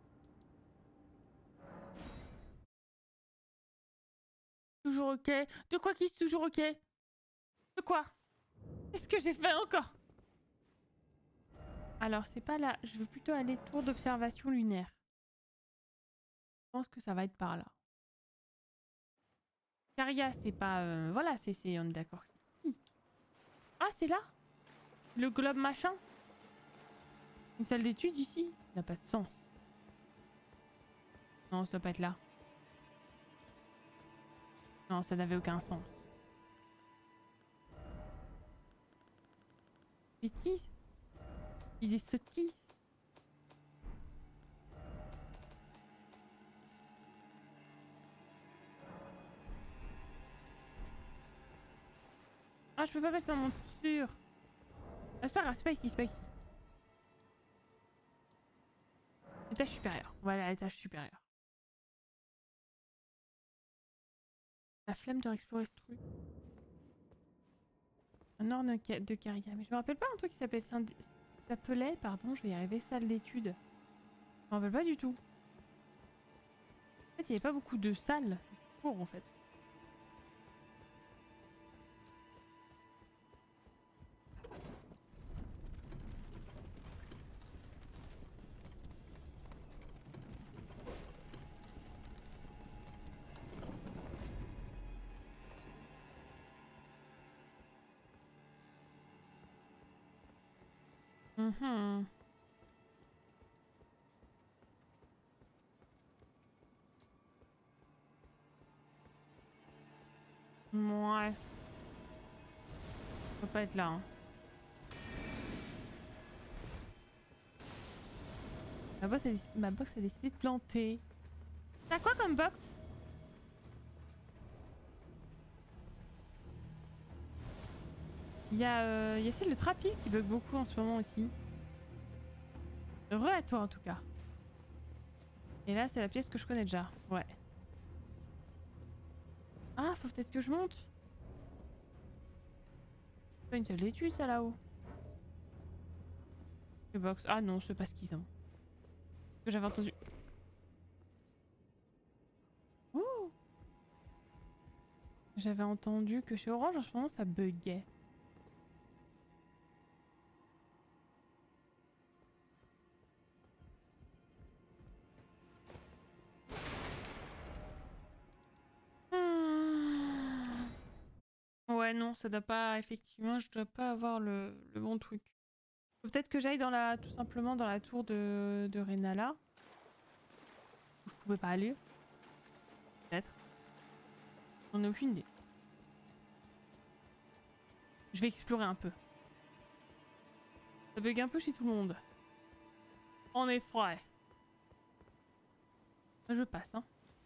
Toujours ok. De quoi qui est toujours ok? De quoi? Qu'est-ce que j'ai fait encore? Alors, c'est pas là. Je veux plutôt aller tour d'observation lunaire. Je pense que ça va être par là. Caria, c'est pas... Voilà, c'est... On est d'accord. Ah, c'est là? Le globe machin? Une salle d'études ici? Ça n'a pas de sens. Non, ça doit pas être là. Non, ça n'avait aucun sens. Bêtise? Il est sottise. Ah, je peux pas mettre ma monture. Ah, c'est pas grave, c'est pas ici, c'est pas ici. Étage supérieur. Voilà, l'étage supérieur. La flemme de explorer ce truc. Un orne de Caria. Mais je me rappelle pas un truc qui s'appelait, pardon, je vais y arriver, salle d'études. Je me rappelle pas du tout. En fait, il n'y avait pas beaucoup de salles pour en fait. Mhm. Ouais. Ça peut pas être là. Hein. Ma box a décidé de planter. T'as quoi comme box? Il y a celle de Trappy qui bug beaucoup en ce moment aussi. Heureux à toi en tout cas. Et là c'est la pièce que je connais déjà. Ouais. Ah, faut peut-être que je monte. C'est pas une salle d'études ça là-haut. Le box. Ah non, c'est pas ce qu'ils ont. Que j'avais entendu. Ouh. J'avais entendu que chez Orange en ce moment ça buguait. Ouais, non, ça doit pas. Effectivement, je dois pas avoir le bon truc. Faut peut-être que j'aille dans la, tout simplement dans la tour de Renala. Je pouvais pas aller. Peut-être. J'en ai aucune idée. Je vais explorer un peu. Ça bug un peu chez tout le monde. En effet. Je passe, hein.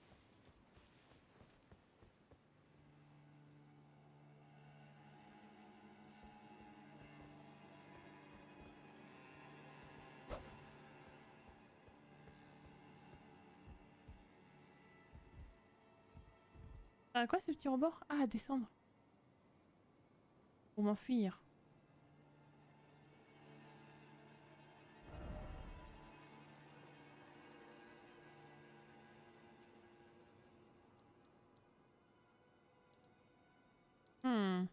Ah, quoi ce petit rebord? Ah, descendre. Pour m'enfuir. Hmm.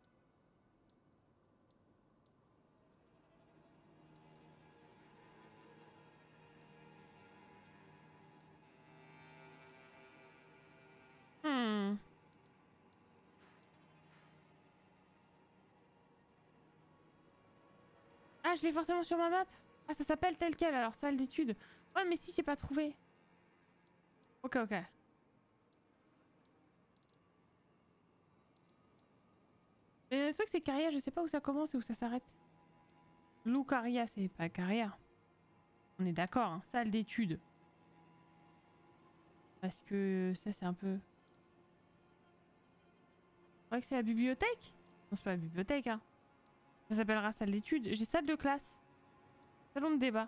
Hmm. Ah, je l'ai forcément sur ma map. Ah, ça s'appelle tel quel alors, salle d'études. Ouais, mais si, j'ai pas trouvé. Ok, ok. Mais le truc, c'est Caria, je sais pas où ça commence et où ça s'arrête. Lucaria, c'est pas Caria. On est d'accord, hein, salle d'études. Parce que ça, c'est un peu... Je crois que c'est la bibliothèque. Non, c'est pas la bibliothèque, hein. Ça s'appellera salle d'études. J'ai salle de classe. Salon de débat.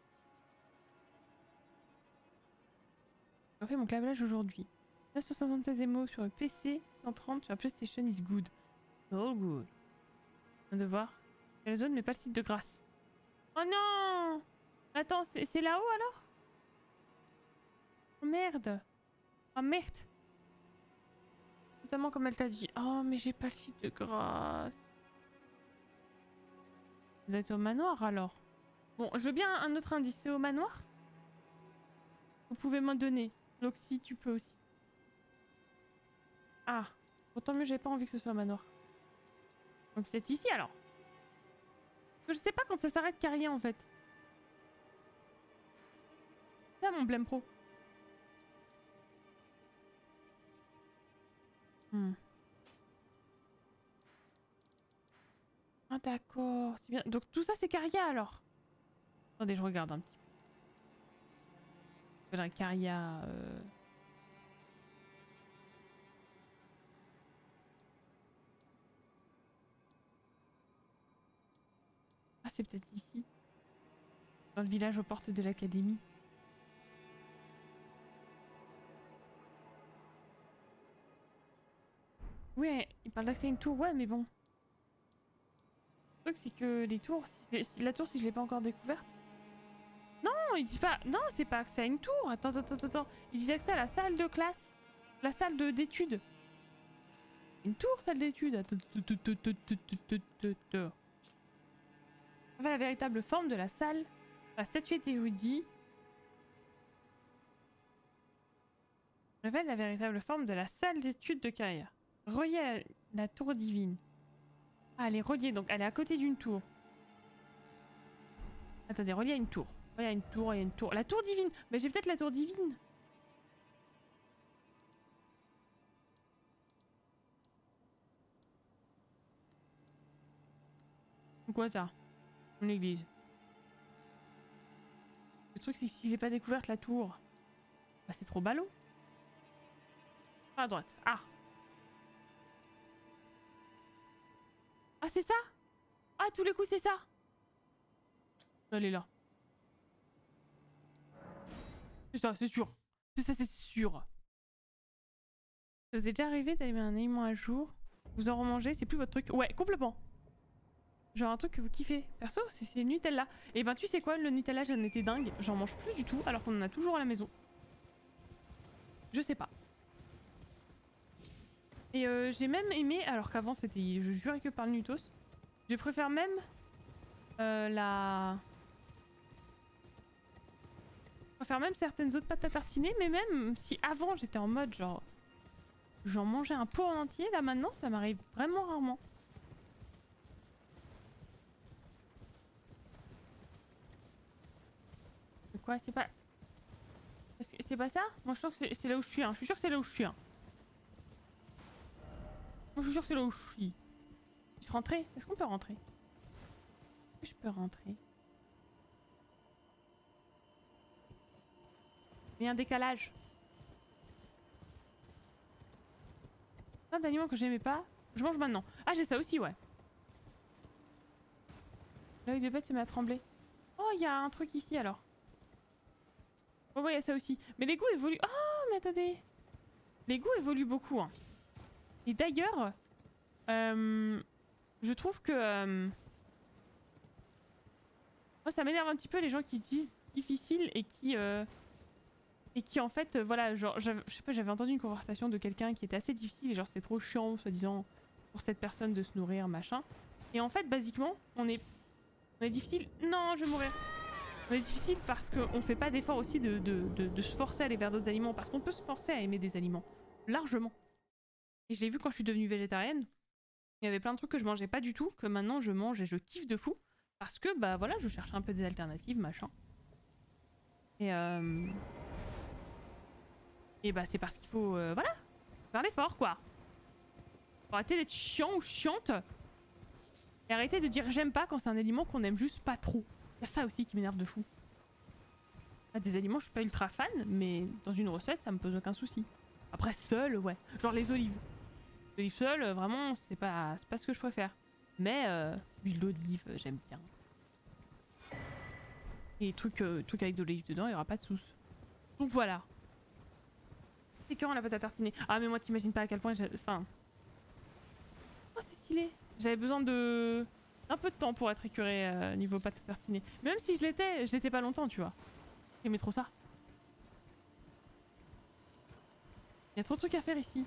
J'ai fait mon câblage aujourd'hui. 976 émo sur le PC, 130 sur la PlayStation is good. All good. On vient de voir. La zone, mais pas le site de grâce. Oh non! Attends, c'est là-haut alors? Oh merde! Oh merde! Notamment comme elle t'a dit. Oh, mais j'ai pas le site de grâce. Ça doit être au manoir alors. Bon, je veux bien un autre indice. C'est au manoir? Vous pouvez m'en donner. Loxy, tu peux aussi. Ah, autant mieux, j'avais pas envie que ce soit un manoir. Donc peut-être ici alors. Parce que je sais pas quand ça s'arrête carrière en fait. C'est ça mon blême pro. Ah d'accord, c'est bien. Donc tout ça c'est Caria alors. Attendez, je regarde un petit peu. La Caria... Ah c'est peut-être ici. Dans le village aux portes de l'académie. Ouais, il parle d'accès à une tour, ouais mais bon. Le truc c'est que les tours, la tour si je l'ai pas encore découverte. Non, ils disent pas. Non, c'est pas accès à une tour. Attends. Ils disent accès à la salle de classe. La salle d'études. Une tour, salle d'études. La véritable forme de la salle. La statuette érudite. Révèle la véritable forme de la salle d'études de Caria. Reliée à la tour divine. Ah, elle est reliée, donc elle est à côté d'une tour. Attendez, reliée à une tour. Il y a une tour, il y a une tour. La tour divine. Mais j'ai peut-être la tour divine. Quoi ça? Une église. Le truc c'est que si j'ai pas découvert la tour, bah c'est trop ballot. À droite. Ah. Ah c'est ça? Ah tous les coups c'est ça? Elle est là. C'est ça, c'est sûr. C'est ça, c'est sûr. Ça vous est déjà arrivé d'aller mettre un aliment à jour, vous en remangez, c'est plus votre truc? Ouais, complètement. Genre un truc que vous kiffez. Perso, c'est le Nutella. Et ben tu sais quoi, le Nutella j'en étais dingue. J'en mange plus du tout alors qu'on en a toujours à la maison. Je sais pas. Et j'ai même aimé, alors qu'avant c'était, je jurais que par le Nutos. Je préfère même la... Je préfère même certaines autres pâtes à tartiner, mais même si avant j'étais en mode genre... J'en mangeais un pot en entier, là maintenant ça m'arrive vraiment rarement. Quoi, c'est pas... C'est pas ça? Moi je trouve que c'est là où je suis, hein. Je suis sûr que c'est là où je suis, hein. Moi je suis sûr que c'est là où je suis. Je suis rentrée? Est-ce qu'on peut rentrer? Est-ce que je peux rentrer? Il y a un décalage. Plein d'aliments que j'aimais pas, je mange maintenant. Ah j'ai ça aussi, ouais. L'œil de bête se met à trembler. Oh, il y a un truc ici alors. Oh ouais, il y a ça aussi. Mais les goûts évoluent. Oh, mais attendez. Les goûts évoluent beaucoup. Hein. Et d'ailleurs, je trouve que... moi, ça m'énerve un petit peu les gens qui se disent difficile et qui en fait, voilà, genre, je sais pas, j'avais entendu une conversation de quelqu'un qui était assez difficile et genre c'est trop chiant, soi-disant, pour cette personne de se nourrir, machin. Et en fait, basiquement, on est difficile. Non, je vais mourir. On est difficile parce qu'on fait pas d'effort aussi de se forcer à aller vers d'autres aliments. Parce qu'on peut se forcer à aimer des aliments. Largement. Et je l'ai vu quand je suis devenue végétarienne. Il y avait plein de trucs que je mangeais pas du tout, que maintenant je mange et je kiffe de fou. Parce que, bah voilà, je cherche un peu des alternatives, machin. Et bah c'est parce qu'il faut, voilà, faire l'effort quoi. Faut arrêter d'être chiant ou chiante. Et arrêter de dire j'aime pas quand c'est un aliment qu'on aime juste pas trop. Il y a ça aussi qui m'énerve de fou. Des aliments, je suis pas ultra fan, mais dans une recette, ça me pose aucun souci. Après, seul, ouais. Genre les olives. Les olives seules, vraiment, c'est pas ce que je préfère. Mais l'huile d'olive, j'aime bien. Et trucs avec de l'olive dedans, il y aura pas de sauce. Donc voilà. C'est écœurant la pâte à tartiner. Ah, mais moi, t'imagines pas à quel point j'ai... Enfin... Oh, c'est stylé. J'avais besoin de un peu de temps pour être écœuré niveau pâte à tartiner. Même si je l'étais pas longtemps, tu vois. J'aimais trop ça. Il y a trop de trucs à faire ici.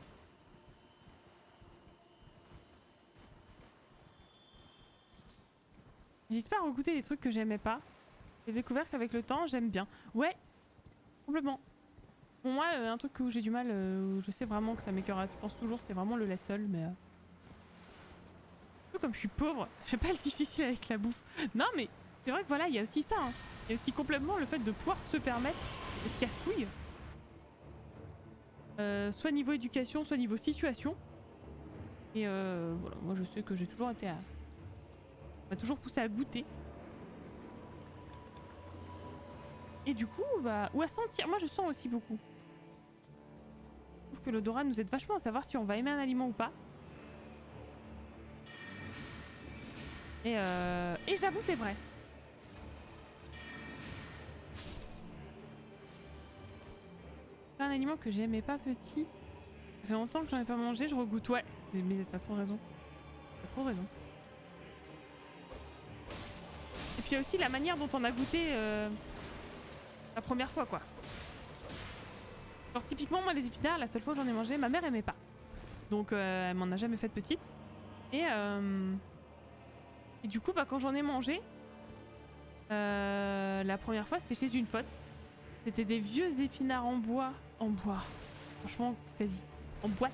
N'hésite pas à regoûter les trucs que j'aimais pas. J'ai découvert qu'avec le temps, j'aime bien. Ouais, complètement. Pour moi, un truc où j'ai du mal, où je sais vraiment que ça m'écœurera, je pense toujours, c'est vraiment le lait seul, mais... Un peu comme je suis pauvre, je fais pas le difficile avec la bouffe. Non mais, c'est vrai que voilà, il y a aussi ça. Hein. Il y a aussi complètement le fait de pouvoir se permettre d'être casse-couille. Soit niveau éducation, soit niveau situation. Et voilà, moi je sais que j'ai toujours été à... On m'a toujours poussé à goûter. Et du coup, bah... Ou à sentir, moi je sens aussi beaucoup. Je trouve que l'odorat nous aide vachement à savoir si on va aimer un aliment ou pas. Et j'avoue c'est vrai. C'est un aliment que j'aimais pas petit. Ça fait longtemps que j'en ai pas mangé, je regoute. Ouais, mais t'as trop raison. T'as trop raison. Et puis il y a aussi la manière dont on a goûté la première fois quoi. Genre typiquement moi les épinards, la seule fois que j'en ai mangé, ma mère aimait pas. Donc elle m'en a jamais fait petite. Et du coup bah quand j'en ai mangé, la première fois c'était chez une pote. C'était des vieux épinards en bois. En bois. Franchement quasi. En boîte.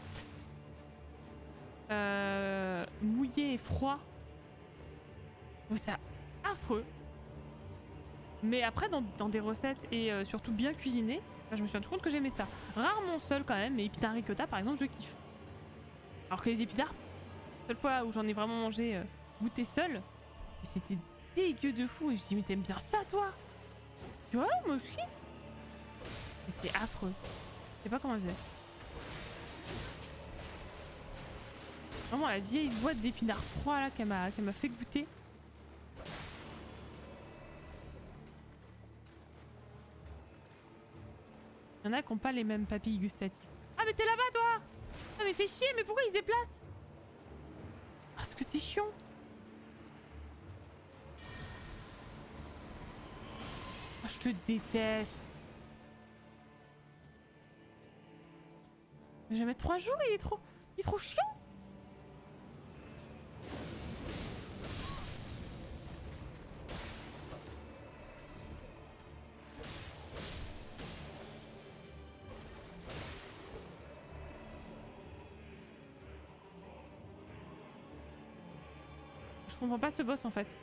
Mouillé et froid. Je trouve ça affreux. Mais après dans des recettes et surtout bien cuisinées, je me suis rendu compte que j'aimais ça. Rarement seul quand même, mais épinards ricotta par exemple je kiffe. Alors que les épinards, la seule fois où j'en ai vraiment mangé goûté seul, c'était dégueu de fou et je me dis mais t'aimes bien ça toi? Tu vois moi je kiffe. C'était affreux. Je sais pas comment elle faisait. Vraiment la vieille boîte d'épinards froids là qu'elle m'a fait goûter. Il y en a qui n'ont pas les mêmes papilles gustatives. Ah mais t'es là-bas toi! Ah mais fais chier, mais pourquoi ils se déplacent? Parce que t'es chiant. Oh, je te déteste. Je vais mettre 3 jours, il est trop chiant. Je comprends pas ce boss en fait.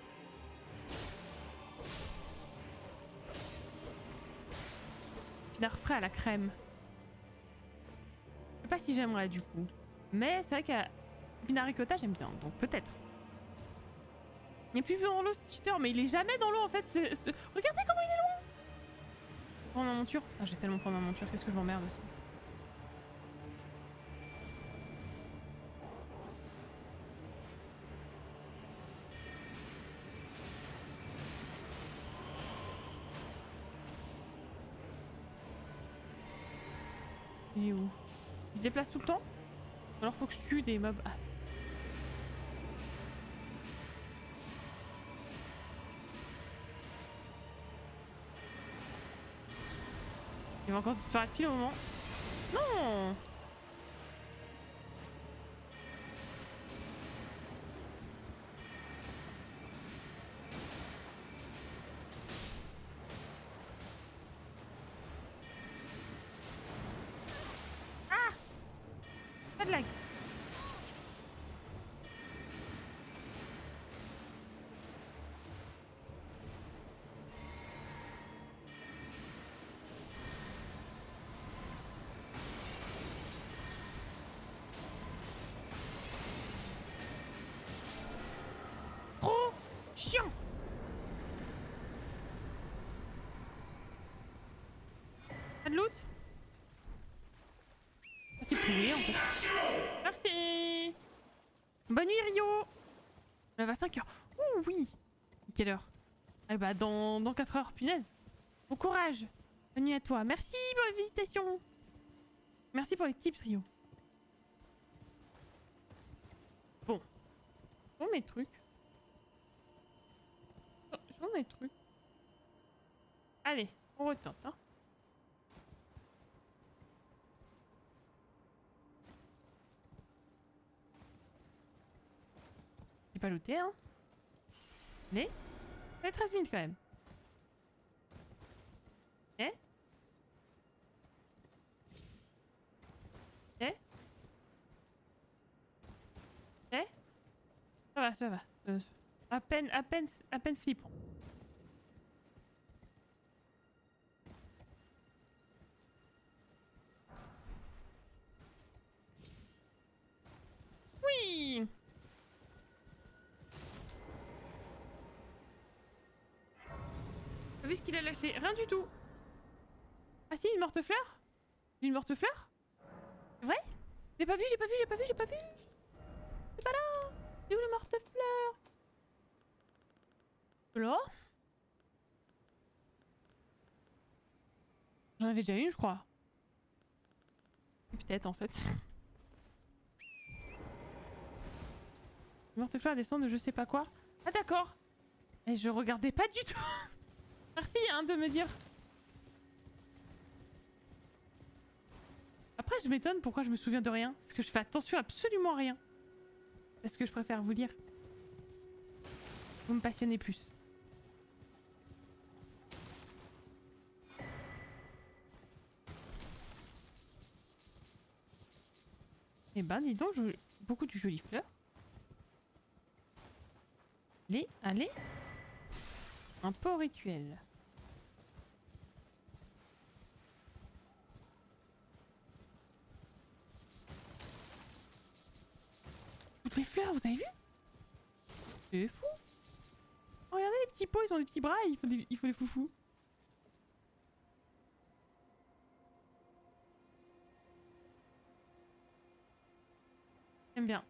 Épinard frais à la crème. Je sais pas si j'aimerais du coup. Mais c'est vrai qu'à épinard ricotta j'aime bien, donc peut-être. Il n'est plus dans l'eau ce cheater, mais il est jamais dans l'eau en fait. Regardez comment il est loin. Prends ma monture. Ah, je vais tellement prendre ma monture, qu'est-ce que je m'emmerde aussi. Il est où? Il se déplace tout le temps? Alors faut que je tue des mobs. Ah. Il va encore disparaître pile au moment. Non! Ah! Pas de lag. Chiant. Pas de loot? Ah, c'est pourri en fait. Merci. Bonne nuit Rio. On va à 5h. Oh oui. Quelle heure? Eh bah dans 4 heures, punaise. Bon courage. Bonne nuit à toi. Merci pour les visitations. Merci pour les tips Rio. Bon mes trucs. des trucs. Allez, on retente, hein. J'ai pas looté, hein. Allez. Allez, 13 000 quand même. Ok. Ok. Ok. Ça va, ça va. À peine flippant. Oui. T'as vu ce qu'il a lâché? Rien du tout. Ah si, une morte-fleur? Une morte-fleur? C'est vrai? J'ai pas vu, j'ai pas vu, j'ai pas vu, j'ai pas vu. C'est pas là. C'est où les morte-fleurs? Là? J'en avais déjà une, je crois. Peut-être en fait. Morte-fleur descend de je sais pas quoi. Ah d'accord. Et je regardais pas du tout. Merci hein, de me dire. Après je m'étonne pourquoi je me souviens de rien. Parce que je fais attention à absolument rien. Parce que je préfère vous dire. Vous me passionnez plus. Eh ben dis donc, beaucoup de jolies fleurs. Allez. Un peu au rituel. Toutes les fleurs, vous avez vu? C'est fou. Oh, regardez les petits pots, ils ont des petits bras et il faut les foufous. J'aime bien.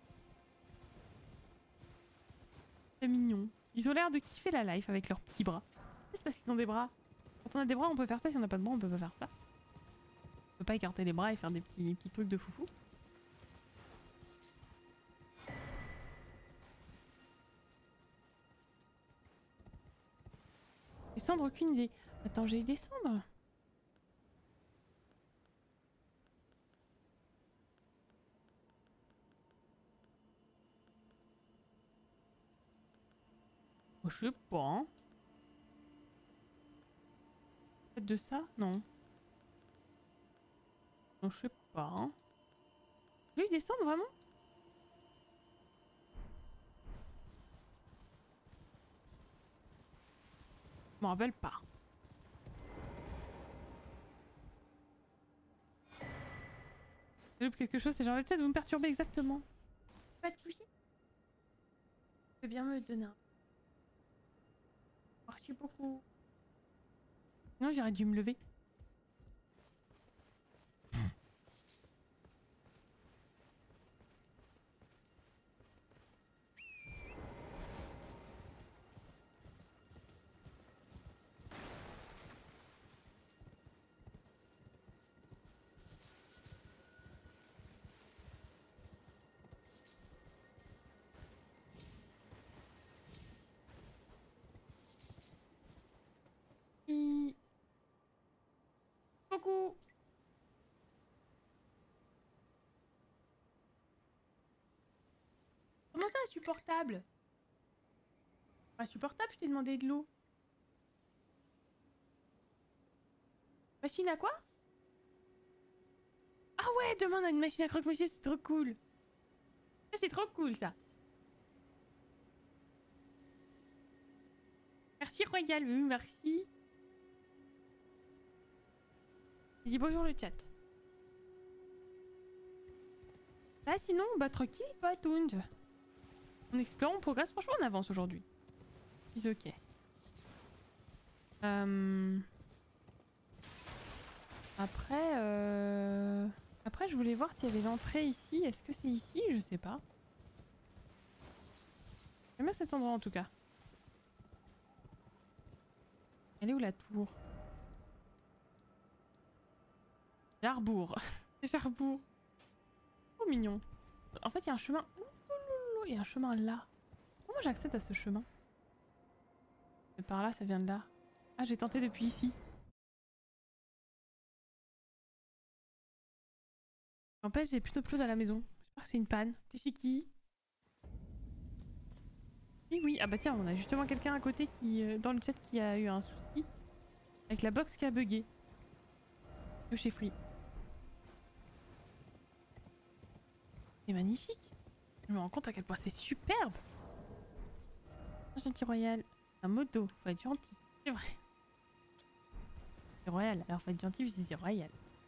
C'est mignon. Ils ont l'air de kiffer la life avec leurs petits bras. C'est parce qu'ils ont des bras. Quand on a des bras, on peut faire ça. Si on n'a pas de bras, on peut pas faire ça. On peut pas écarter les bras et faire des petits trucs de foufou. Les cendres, aucune idée. Attends, j'ai des cendres. Oh, je sais pas. Hein. Peut-être de ça? Non. Non, je sais pas. Hein. Lui, ils descendent vraiment? Je m'en rappelle pas. J'ai loupé quelque chose, c'est genre peut-être vous me perturbez exactement. Pas de soucis. Tu peux bien me donner un. Merci beaucoup. Non, j'aurais dû me lever. Coucou. Comment ça, insupportable? Insupportable, je t'ai demandé de l'eau. Machine à quoi? Ah ouais, demain on a une machine à croque-monsieur, c'est trop cool. Ça, c'est trop cool, ça. Merci Royal, oui, merci. Il dit bonjour le chat. Bah sinon, bah tranquille, pas Tound. On explore, on progresse. Franchement, on avance aujourd'hui. C'est ok. Après, je voulais voir s'il y avait l'entrée ici. Est-ce que c'est ici? Je sais pas. J'aime bien cet endroit en tout cas. Elle est où la tour? Jarbourg. C'est Jarbourg. Oh mignon. En fait, il y a un chemin. Il y a un chemin là. Comment j'accède à ce chemin? Mais par là, ça vient de là. Ah, j'ai tenté depuis ici. N'empêche, j'ai plutôt plus à la maison. J'espère que c'est une panne. T'es chez qui? Oui, oui. Ah bah tiens, on a justement quelqu'un à côté qui, dans le chat qui a eu un souci avec la box qui a bugué. De chez Free. C'est magnifique. Je me rends compte à quel point c'est superbe. Un gentil royal. Un moto. Faut être gentil. C'est vrai. C'est royal. Alors faut être gentil, je dis c'est royal.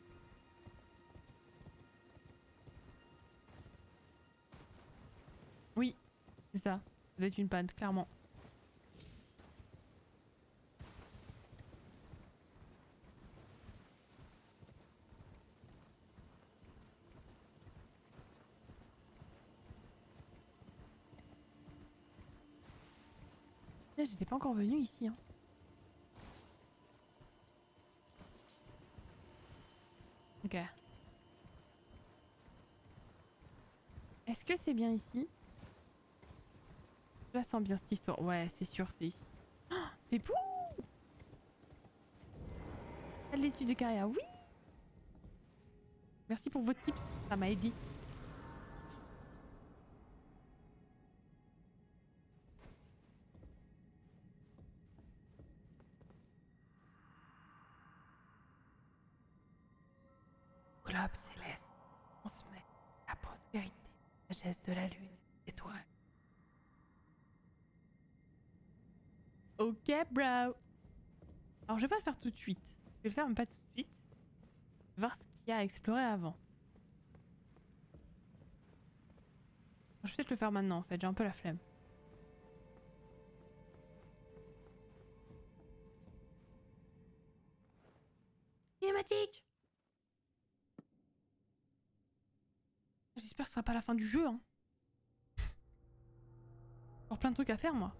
Oui, c'est ça. Ça doit être une panne, clairement. Là, j'étais pas encore venue ici. Hein. Ok. Est-ce que c'est bien ici? Je la sens bien cette histoire. Ouais, c'est sûr, c'est ici. Oh, c'est pou! L'étude de carrière, oui! Merci pour vos tips, ça m'a aidé. Globe céleste, transmet la prospérité, la sagesse de la lune, étoile. Ok, bro. Alors, je vais pas le faire tout de suite. Je vais le faire, mais pas tout de suite. Voir ce qu'il y a à explorer avant. Je vais peut-être le faire maintenant, en fait. J'ai un peu la flemme. Cinématique! J'espère que ce sera pas la fin du jeu, hein. Encore plein de trucs à faire, moi.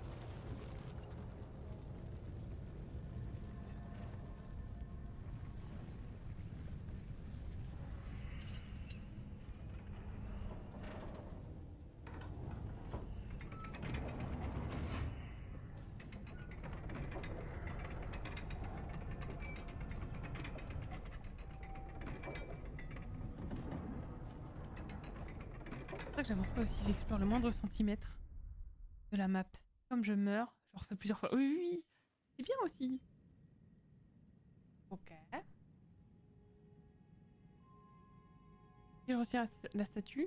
C'est vrai que j'avance pas aussi, j'explore le moindre centimètre de la map. Comme je meurs, je le refais plusieurs fois. Oui, oui, oui. C'est bien aussi. Ok. Je retire la statue.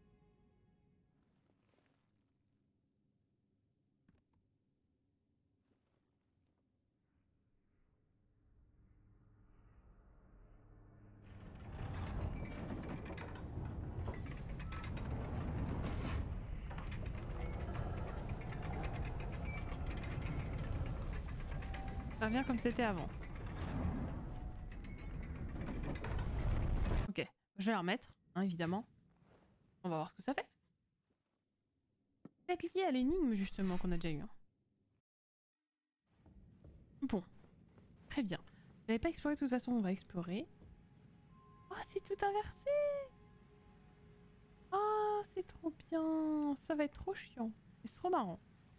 Ça revient comme c'était avant. Ok, je vais la remettre, hein, évidemment. On va voir ce que ça fait. Peut-être lié à l'énigme justement qu'on a déjà eu. Hein. Bon, très bien. J'avais pas exploré de toute façon, on va explorer. Oh, c'est tout inversé! Oh, c'est trop bien! Ça va être trop chiant. C'est trop marrant.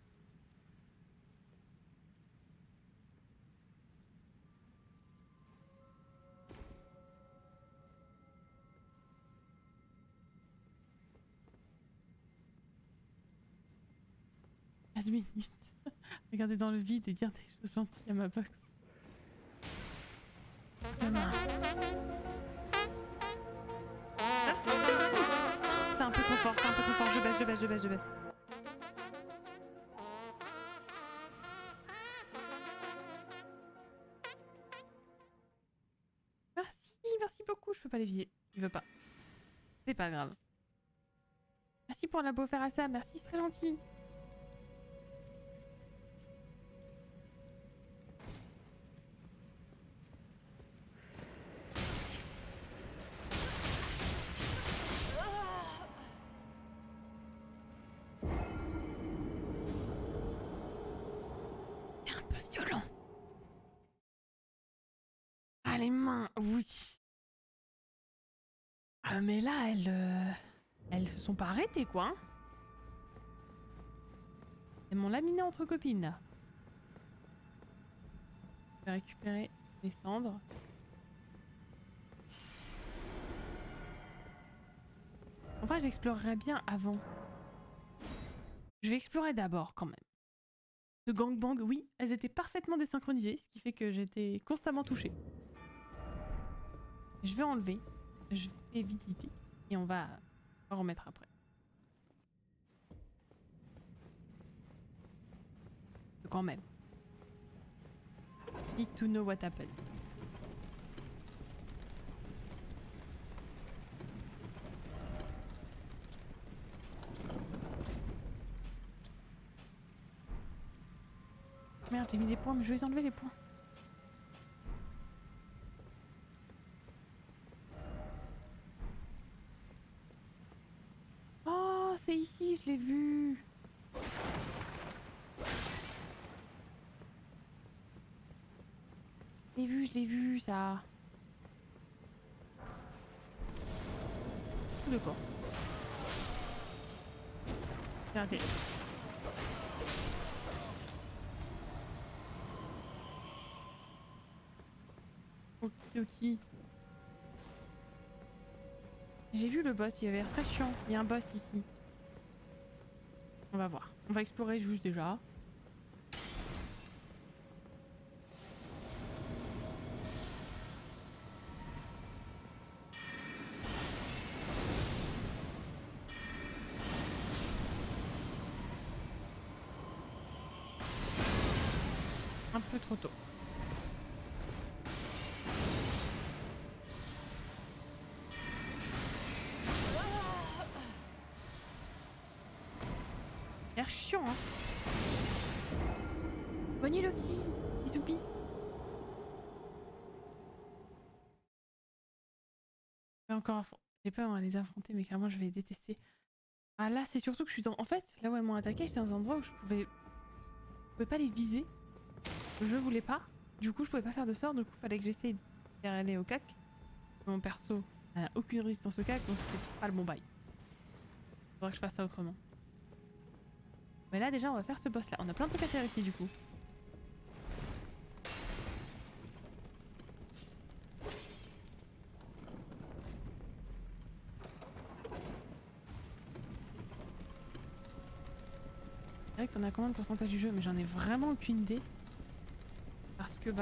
Minutes. Regarder dans le vide et dire des choses gentilles à ma box. Demain. C'est un peu trop fort, c'est un peu trop fort. Je baisse. Merci beaucoup. Je peux pas les viser. Il veut pas. C'est pas grave. Merci pour la beau faire à ça. Merci, c'est très gentil. Les mains, oui. Ah mais là, elles se sont pas arrêtées quoi. Hein. Elles m'ont laminé entre copines là. Je vais récupérer les cendres. En vrai, j'explorerais bien avant. Je vais explorer d'abord quand même. Ce gangbang, oui, elles étaient parfaitement désynchronisées, ce qui fait que j'étais constamment touchée. Je vais enlever, je vais visiter et on va remettre après. Quand même. Need to know what happened. Merde, j'ai mis des points, mais je vais les enlever les points. Oh, c'est ici, je l'ai vu. Je l'ai vu, ça. D'accord. Regardez. Ok. J'ai vu le boss, il avait l'air très chiant. Il y a un boss ici. On va voir. On va explorer juste déjà. Un peu trop tôt. L'air chiant, hein. Bonne nuit, Loki. Bisoupi. Encore, j'ai peur à les affronter, mais carrément je vais les détester. Ah là, c'est surtout que je suis dans... En fait, là où elles m'ont attaqué, j'étais dans un endroit où je pouvais pas les viser. Je voulais pas. Du coup, je pouvais pas faire de sort. Du coup, fallait que j'essaye d'aller au cac. Mon perso n'a aucune résistance au cac, donc c'était pas le bon bail. Faudrait que je fasse ça autrement. Mais là, déjà, on va faire ce boss là. On a plein de trucs à faire ici, du coup. C'est vrai que t'en as combien de pourcentage du jeu, mais j'en ai vraiment aucune idée. Parce que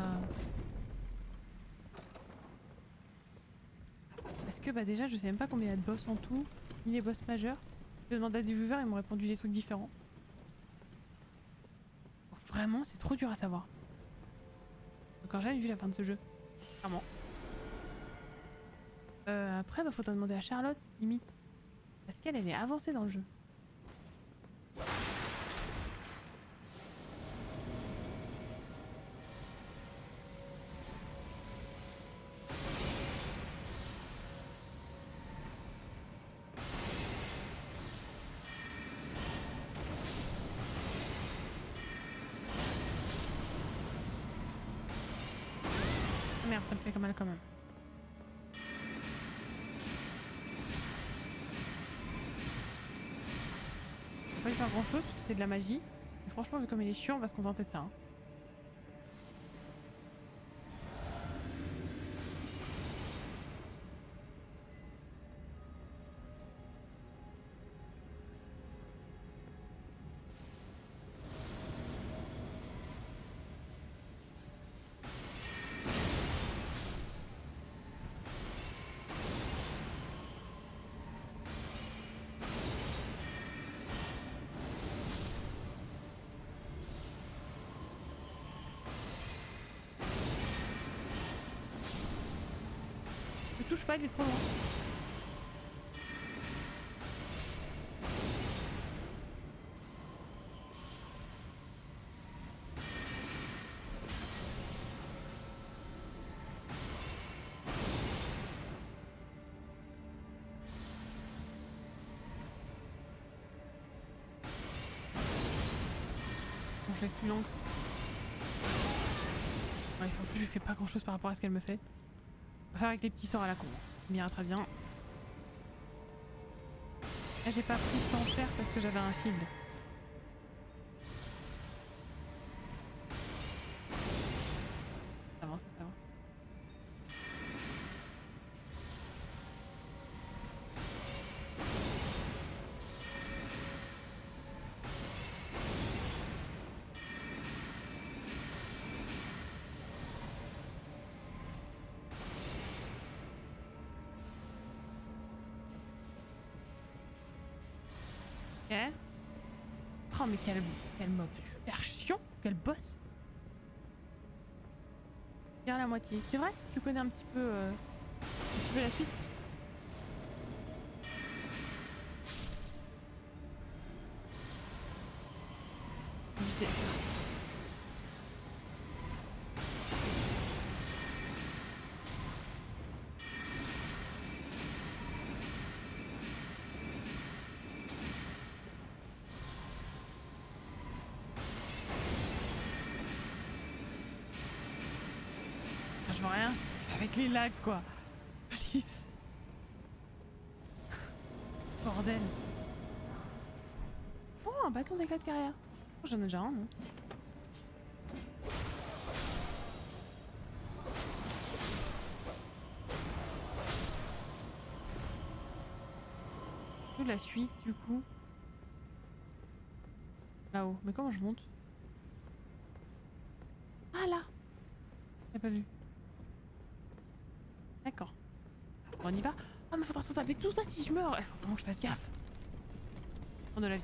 déjà je sais même pas combien il y a de boss en tout, ni les boss majeurs. Je demandais à des viewers, ils m'ont répondu des trucs différents. Vraiment, c'est trop dur à savoir. Encore jamais vu la fin de ce jeu. Vraiment. Après, faudra demander à Charlotte, limite. Parce qu'elle est avancée dans le jeu. Merde, ça me fait mal quand même. On va pas y faire grand chose parce que c'est de la magie. Mais franchement, vu comme il est chiant, on va se contenter de ça. Hein. Je touche pas, il est trop loin. Bon, je laisse plus longue. Ouais, en plus je fais pas grand chose par rapport à ce qu'elle me fait. On va faire avec les petits sorts à la con. Bien, très bien. Là j'ai pas pris tant cher parce que j'avais un shield. Ok. Oh mais quel mob super chiant. Quel boss. Vers la moitié. C'est vrai? Tu connais un petit peu la suite? Je sais. Je vois rien avec les lags quoi. Please. Bordel. Oh, un bâton d'éclat de carrière. Oh, j'en ai déjà un, non? Où la suite du coup? Là-haut. Mais comment je monte? Ah là! J'ai pas vu. D'accord. On y va. Ah mais faudra se taper tout ça si je meurs. Il faut vraiment que je fasse gaffe. Prends de la vie.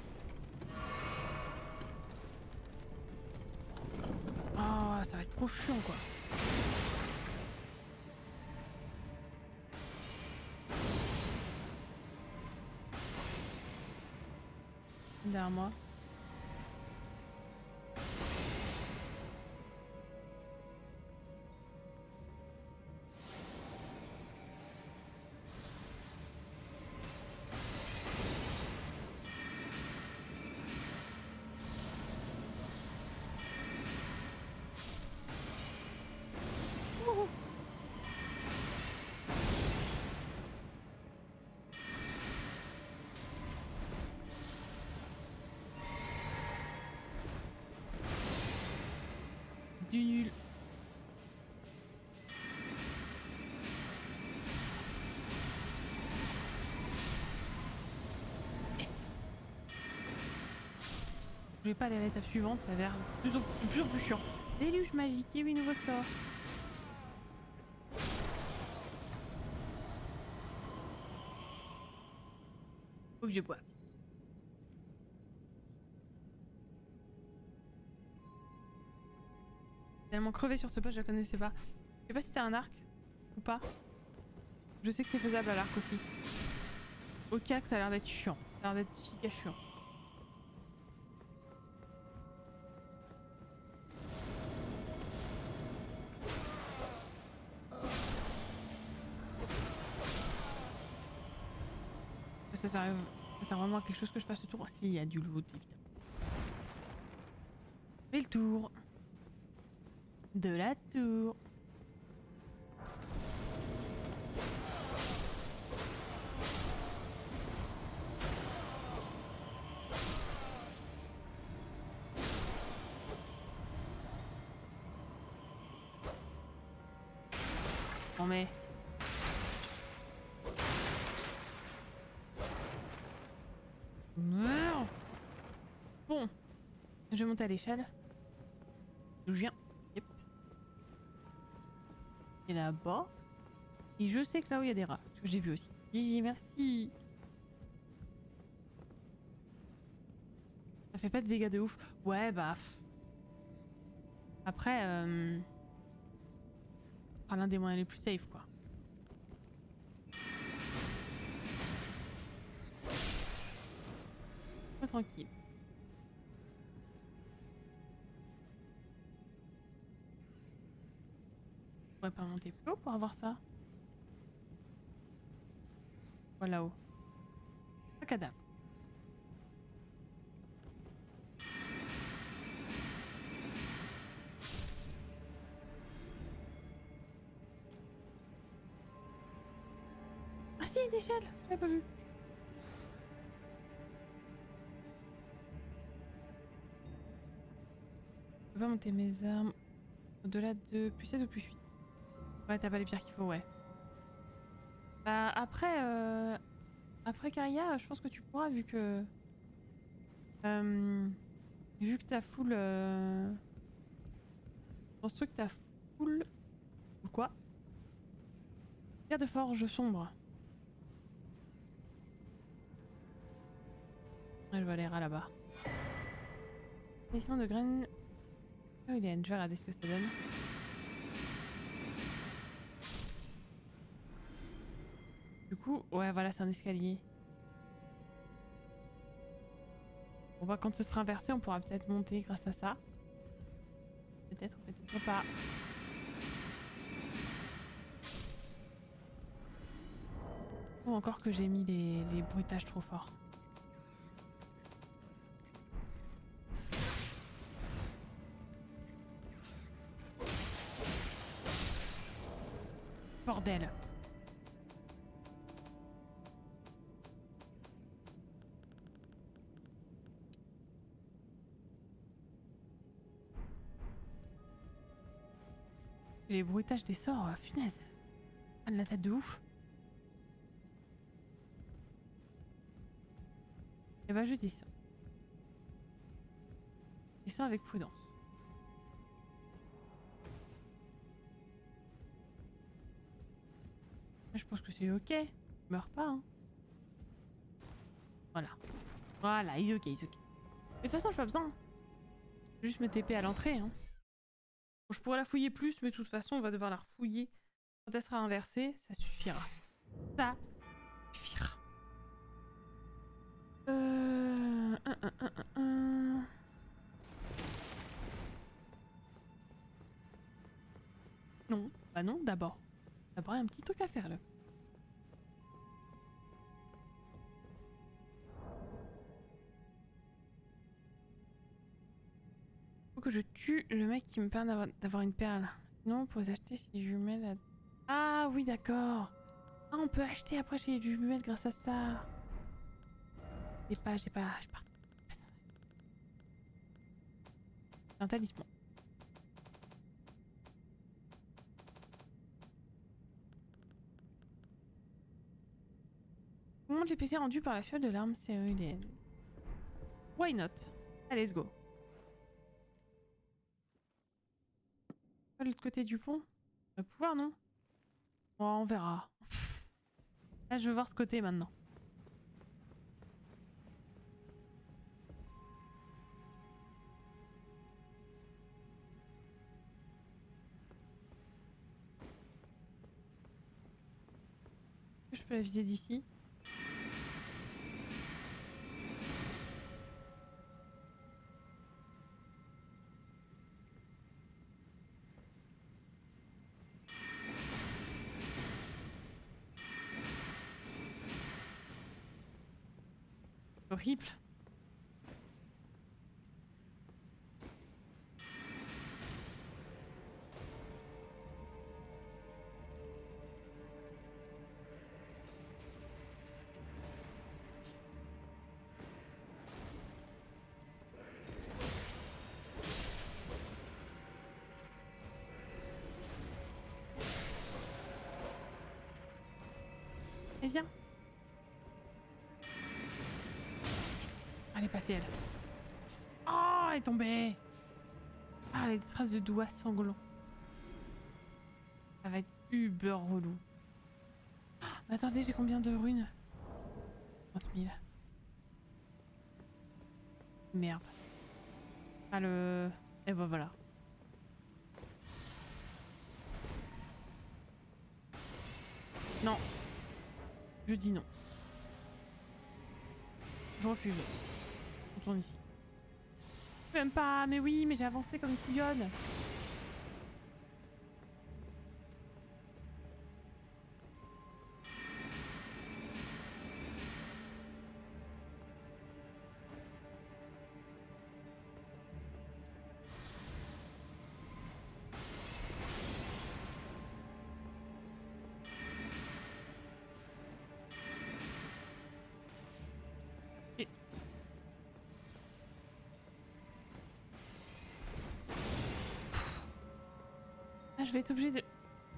Oh, ça va être trop chiant quoi. Derrière moi. Du nul. Yes. Je vais pas aller à l'étape suivante, ça a l'air de plus en plus chiant. Déluge magique et 8 nouveaux sorts. Faut que je boive. Tellement crevé sur ce poste, je la connaissais pas. Je sais pas si t'as un arc ou pas. Je sais que c'est faisable à l'arc aussi. Au cas que ça a l'air d'être chiant. Ça a l'air d'être giga chiant. Ça sert vraiment à quelque chose que je fasse le tour. Si, il y a du loot évidemment. Fais le tour. De la tour. Non mais... Merde. Bon. Je vais monter à l'échelle. D'où je viens. Yep. Et là-bas. Et je sais que là-haut il y a des rats. Parce que j'ai vu aussi. Gigi, merci. Ça fait pas de dégâts de ouf. Ouais, bah... Après, c'est l'un des moyens les plus safe, quoi. Pas tranquille. Je pourrais pas monter plus haut pour avoir ça. Voilà haut. Un cadavre. Ah si, une échelle. Je l'avais pas vu. Je peux pas monter mes armes au-delà de plus 16 ou plus 8. Ouais, t'as pas les pierres qu'il faut, ouais. Bah après, après Karia, je pense que tu pourras vu que... vu que t'as full... Dans ce truc t'as full... Quoi? Pierre de forge sombre. Ouais, je vois les rats là-bas. Sélection de graines. Oh, il est. Je vais regarder ce que ça donne. Du coup, ouais, voilà, c'est un escalier. On voit quand ce sera inversé, on pourra peut-être monter grâce à ça. Peut-être, peut-être pas. Ou encore que j'ai mis les bruitages trop forts. Bordel. Les bruitages des sorts, punaise. Ah, de la tête de ouf. Et bah je dis ça. Ils sont avec prudence. Je pense que c'est ok. Je meurs pas, hein. Voilà. Voilà, il est ok, il est ok. De toute façon, j'ai pas besoin. Juste me TP à l'entrée, hein. Bon, je pourrais la fouiller plus, mais de toute façon, on va devoir la refouiller. Quand elle sera inversée, ça suffira. Ça suffira. Non, bah non, d'abord. D'abord, il y a un petit truc à faire là. Faut que je tue le mec qui me permet d'avoir une perle. Sinon, pour les acheter chez les jumelles. Ah oui, d'accord. Ah, on peut acheter après chez les jumelles grâce à ça. J'ai pas. C'est un talisman. On monte les PC rendus par la fiole de l'arme céruléenne. Why not? Allez, let's go. Pas l'autre côté du pont? On va pouvoir, non? Oh, on verra. Là, je veux voir ce côté maintenant. Je peux la viser d'ici. Horrible. Et viens. Elle est passée, elle. Oh, elle est tombée. Ah, elle a des traces de doigts sanglants. Ça va être uber relou. Oh, mais attendez, j'ai combien de runes? 30 000. Merde. Ah, le... Et ben voilà. Non. Je dis non. Je refuse. On tourne ici. Même pas, mais oui, mais j'ai avancé comme une couillonne. Je vais être obligée de...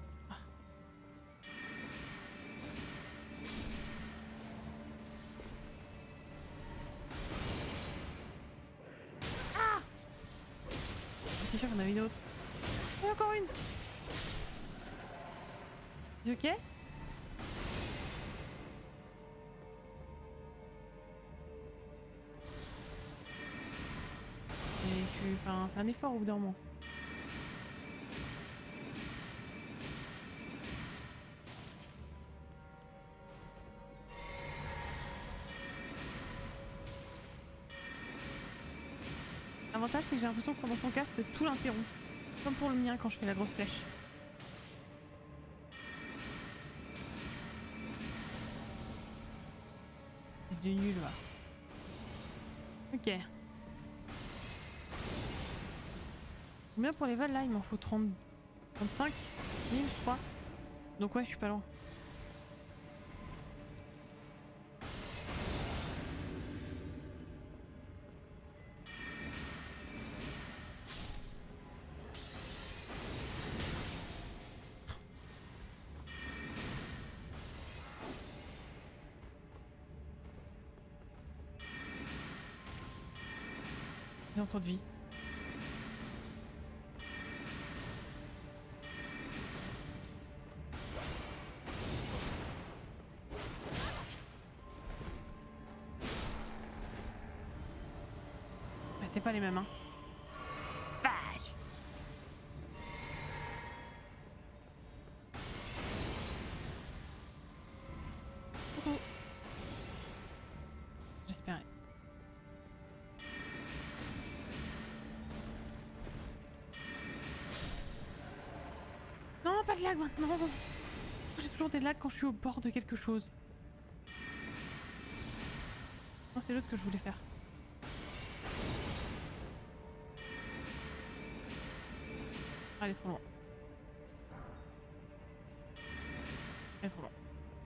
Ah, c'est sûr qu'on avait une autre. Et encore une. C'est ok? Enfin, fais un effort au bout d'un moment. L'avantage c'est que j'ai l'impression que pendant son cast tout l'interrompt. Comme pour le mien quand je fais la grosse flèche. C'est du nul va. Ok. Combien pour les vols là? Il m'en faut 30... 35 000 je crois. Donc ouais je suis pas loin. J'ai trop de vie. Bah, c'est pas les mêmes hein. Vache. Coucou. J'espérais. Non, pas de lag maintenant. J'ai toujours des lags quand je suis au bord de quelque chose. Non, c'est l'autre que je voulais faire. Ah, elle est trop loin. Elle est trop loin.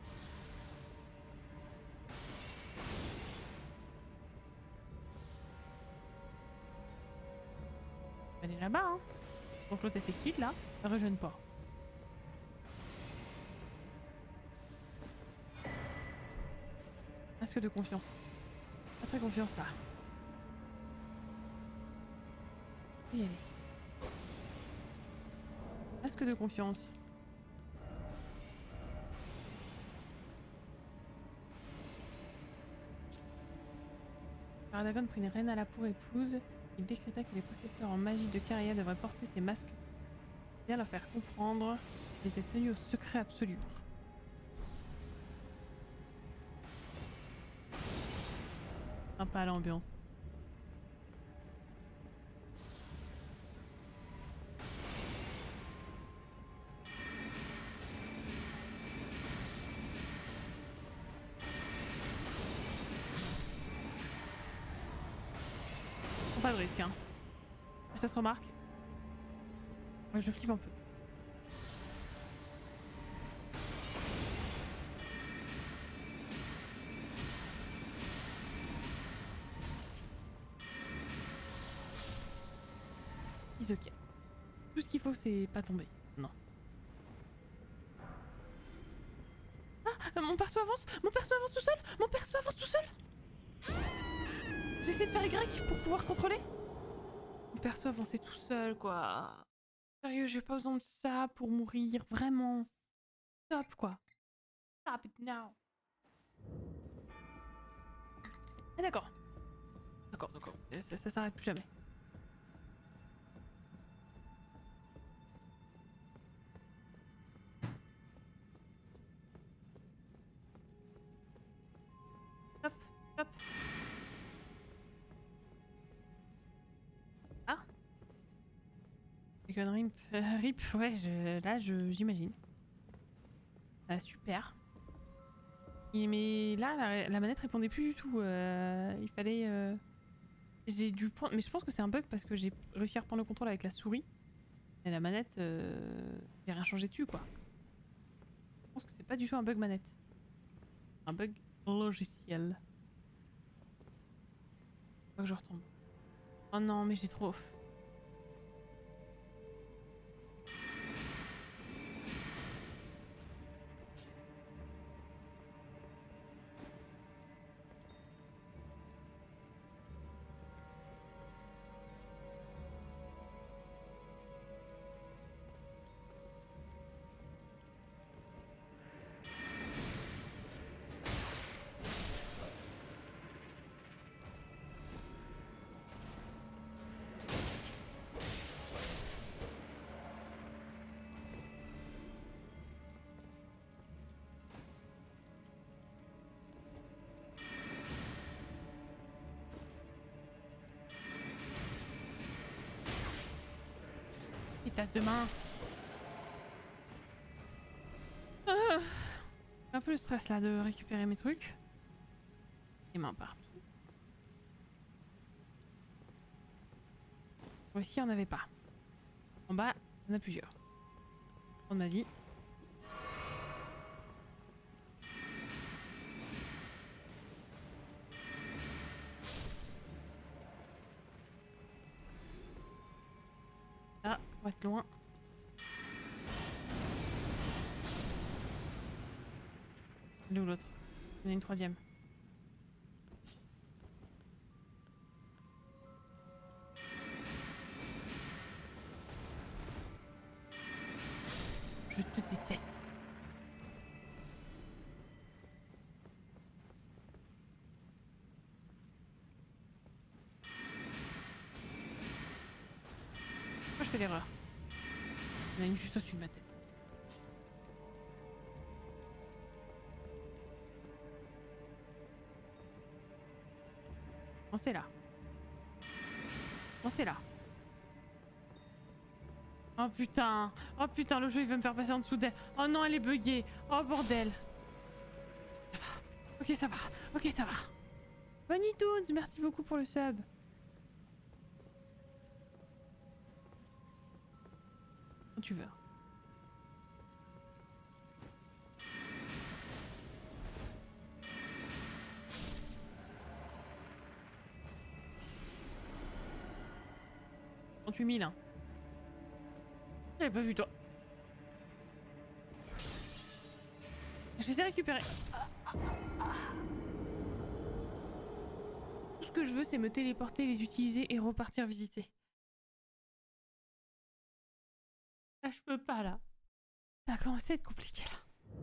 Elle est là-bas, hein. Donc l'autre elle s'excite là, elle rejeune pas. Masque de confiance. Pas très confiance là. Je vais y aller. Masque de confiance. Ardagon prit une reine à la pour épouse. Il décréta que les précepteurs en magie de Caria devraient porter ces masques. Bien leur faire comprendre qu'ils étaient tenus au secret absolu. Sympa l'ambiance. Pas de risque hein. Ça se remarque. Ouais, je flippe un peu. Ok. Tout ce qu'il faut c'est pas tomber. Non. Ah, mon perso avance. Mon perso avance tout seul. Mon perso avance tout seul. J'essaie de faire Y pour pouvoir contrôler. Mon perso avançait tout seul quoi. Sérieux, j'ai pas besoin de ça pour mourir, vraiment. Stop quoi. Stop it now. Ah d'accord. D'accord. Ça s'arrête plus jamais. Hop. Ah. Rip, ouais, j'imagine. Ah, super. Mais là, la manette répondait plus du tout. Il fallait... J'ai dû prendre... Mais je pense que c'est un bug parce que j'ai réussi à reprendre le contrôle avec la souris. Et la manette, j'ai rien changé dessus, quoi. Je pense que c'est pas du tout un bug manette. Un bug logiciel. Faut que je retombe. Oh non, mais j'ai trop... Les tasses de main. Ah. Un peu le stress là de récupérer mes trucs. Les mains partout. Ici, on n'avait pas. En bas, on a plusieurs. Prendre ma vie. Là, on va être loin. Elle est où l'autre? Il y en a une troisième. Je te déteste. Pourquoi je fais l'erreur? Il y en a une juste au-dessus de ma tête. Oh, c'est là. Oh, c'est là. Oh putain. Oh putain, le jeu il veut me faire passer en dessous d'elle. Oh non, elle est buggée. Oh bordel. Ça va. Ok, ça va. Ok, ça va. Bonnie Toons, merci beaucoup pour le sub. Quand tu veux. $38 000, hein. J'avais pas vu toi. Je les ai récupérés. Tout ce que je veux, c'est me téléporter, les utiliser et repartir visiter. Là, je peux pas, là. Ça a commencé à être compliqué, là.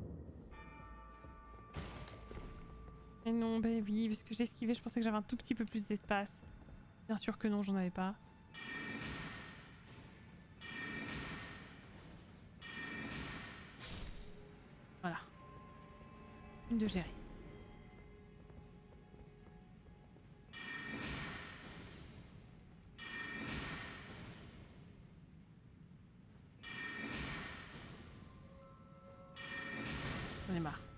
Et non, bah oui, parce que j'ai esquivé, je pensais que j'avais un tout petit peu plus d'espace. Bien sûr que non, j'en avais pas. Voilà. Une de gérer. J'en ai marre.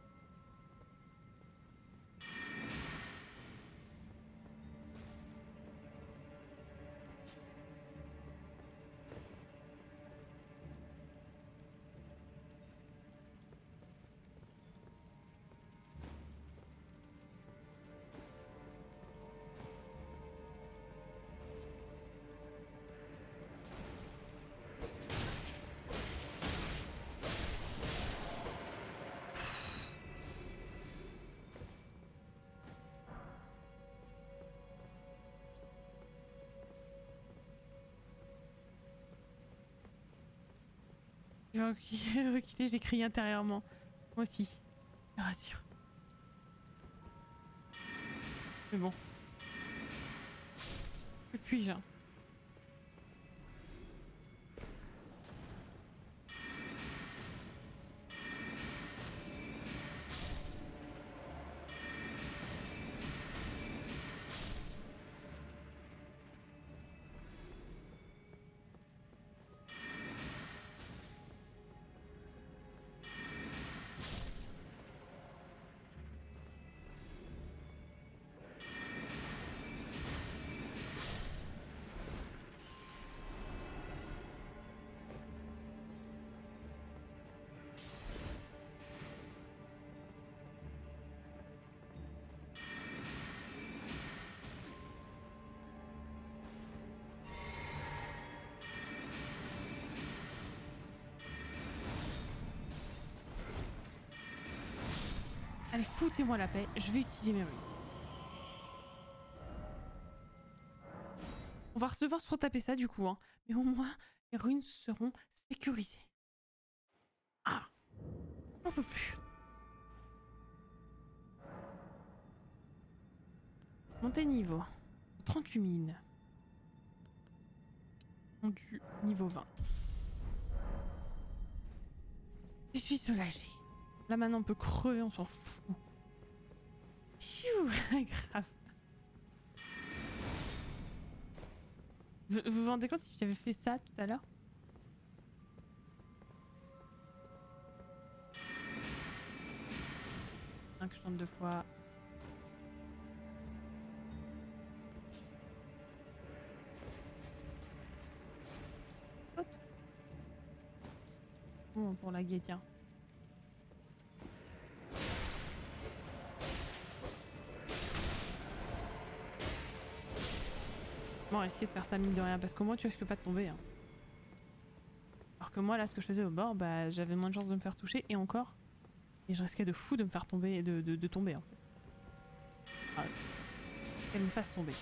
Je vais reculer, j'ai crié intérieurement. Moi aussi. Je me rassure. Mais bon. Que puis-je? Allez, foutez-moi la paix, je vais utiliser mes runes. On va devoir se retaper ça du coup, hein. Mais au moins, les runes seront sécurisées. Ah, j'en peux plus. Montez niveau. 38 000. Rendu niveau 20. Je suis soulagée. Là maintenant on peut crever, on s'en fout. Pfiou, grave. Vous vous rendez compte si j'avais fait ça tout à l'heure? chante 2 fois. Saute. Bon, pour la guet, tiens. Bon, essayer de faire ça mine de rien, parce qu'au moins tu risques pas de tomber. Hein. Alors que moi, là, ce que je faisais au bord, bah, j'avais moins de chances de me faire toucher, et encore. Et je risquais de fou de me faire tomber, de tomber, en fait. Ah, qu'elle me fasse tomber.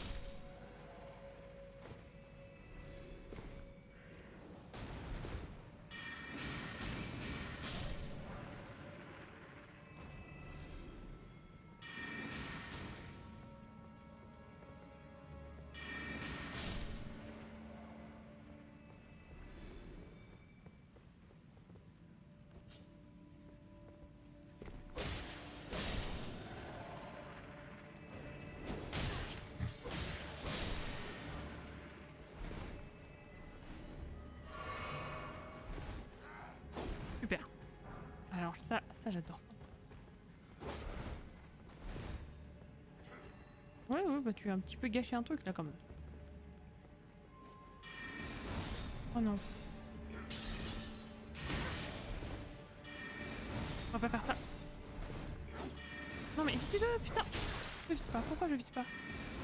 Super. Alors ça j'adore. Ouais, bah tu as un petit peu gâché un truc là quand même. Oh non. On va pas faire ça. Non mais vise-le, putain. Je vise pas, pourquoi je vise pas?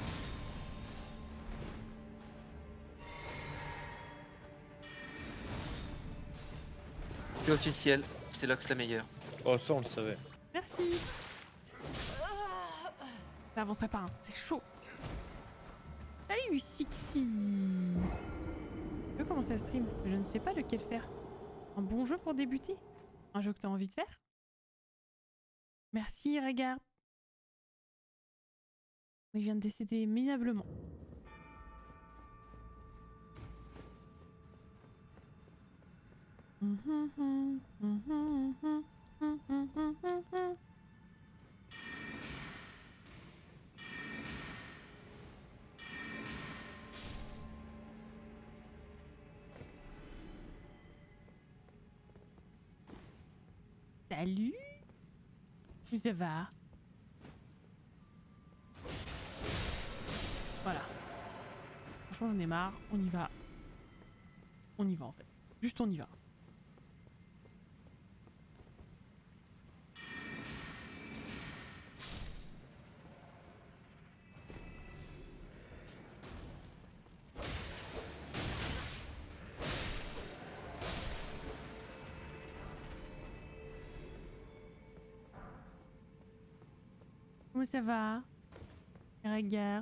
C'est officiel, c'est Lox la meilleure. Oh, ça on le savait. Merci. Ça avancerait pas, hein. C'est chaud. Salut Sixi. Je veux commencer à stream, je ne sais pas lequel faire. Un bon jeu pour débuter? Un jeu que t'as envie de faire? Merci, regarde. Il vient de décéder minablement. Salut. Ça va? Voilà. Franchement, j'en ai marre. On y va. On y va en fait. Juste on y va. Comment ça va? Regarde.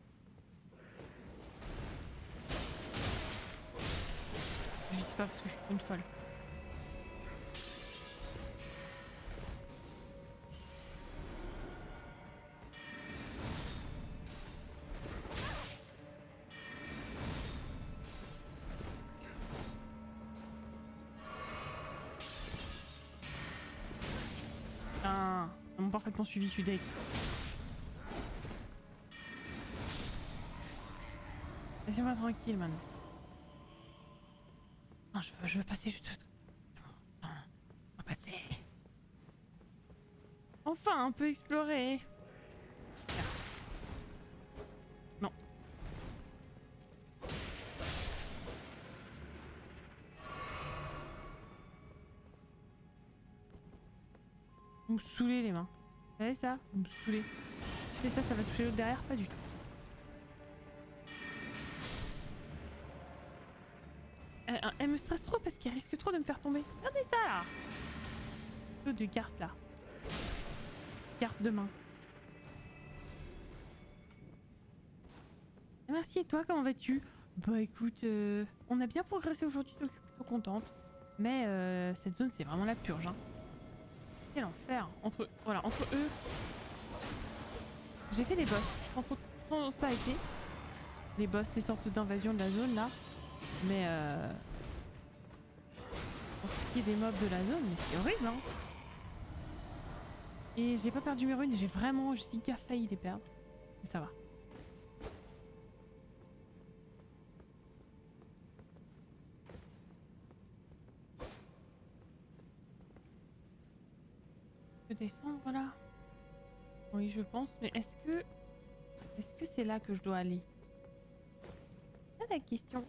Je sais pas parce que je suis une folle. Putain, ils m'ont parfaitement suivi, je suis deg. Laissez-moi tranquille, man. Non, je veux passer juste... On va passer. Enfin, on peut explorer. Non. Vous me saoulez les mains. Vous savez ça? Vous me saoulez. Si ça va toucher l'autre derrière? Pas du tout. Elle me stresse trop parce qu'elle risque trop de me faire tomber. Regardez ça là. De garce là. Garce de main. Merci, et toi, comment vas-tu? Bah écoute, on a bien progressé aujourd'hui, donc je suis plutôt contente. Mais cette zone, c'est vraiment la purge. Hein. Quel enfer. Entre eux. J'ai fait les boss. Entre ça a été. Les boss, les sortes d'invasion de la zone là. Mais pour ce qui est des mobs de la zone, mais c'est horrible hein. Et j'ai pas perdu mes runes, j'ai giga failli les perdre. Mais ça va. Je descends, voilà. Oui, je pense, mais est-ce que c'est là que je dois aller? C'est la question.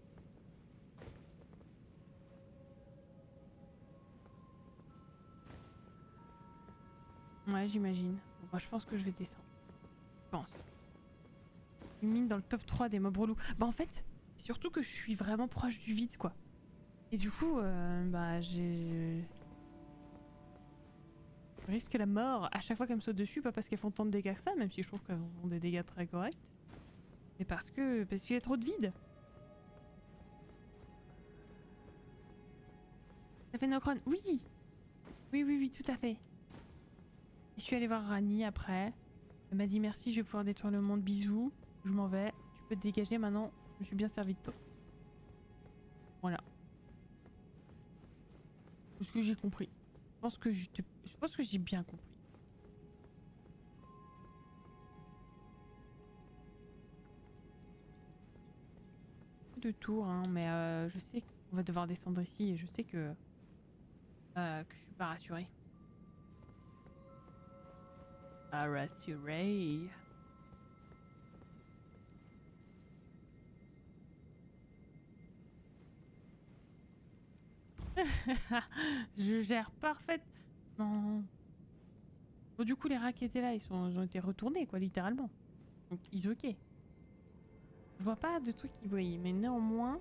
Ouais, j'imagine. Bon, bah, je pense que je vais descendre. Je pense. Une mine dans le top 3 des mobs relous. Bah en fait, c'est surtout que je suis vraiment proche du vide, quoi. Et du coup, bah je risque la mort à chaque fois qu'elles me sautent dessus, pas parce qu'elles font tant de dégâts que ça, même si je trouve qu'elles font des dégâts très corrects, mais parce qu'il y a trop de vide. Ça fait Nocron, oui. Oui, tout à fait. Et je suis allée voir Rani après. Elle m'a dit merci, je vais pouvoir détruire le monde, bisous. Je m'en vais, tu peux te dégager maintenant, je me suis bien servi de toi. Voilà. C'est ce que j'ai compris. Je pense que j'ai bien compris. De tour, hein, mais je sais qu'on va devoir descendre ici et je sais que je suis pas rassurée. Pas rassurée. Je gère parfaitement. Bon, du coup, les rats qui étaient là, ils ont été retournés, quoi, littéralement. Donc, ils ok. Je vois pas de trucs qui brillent, mais néanmoins.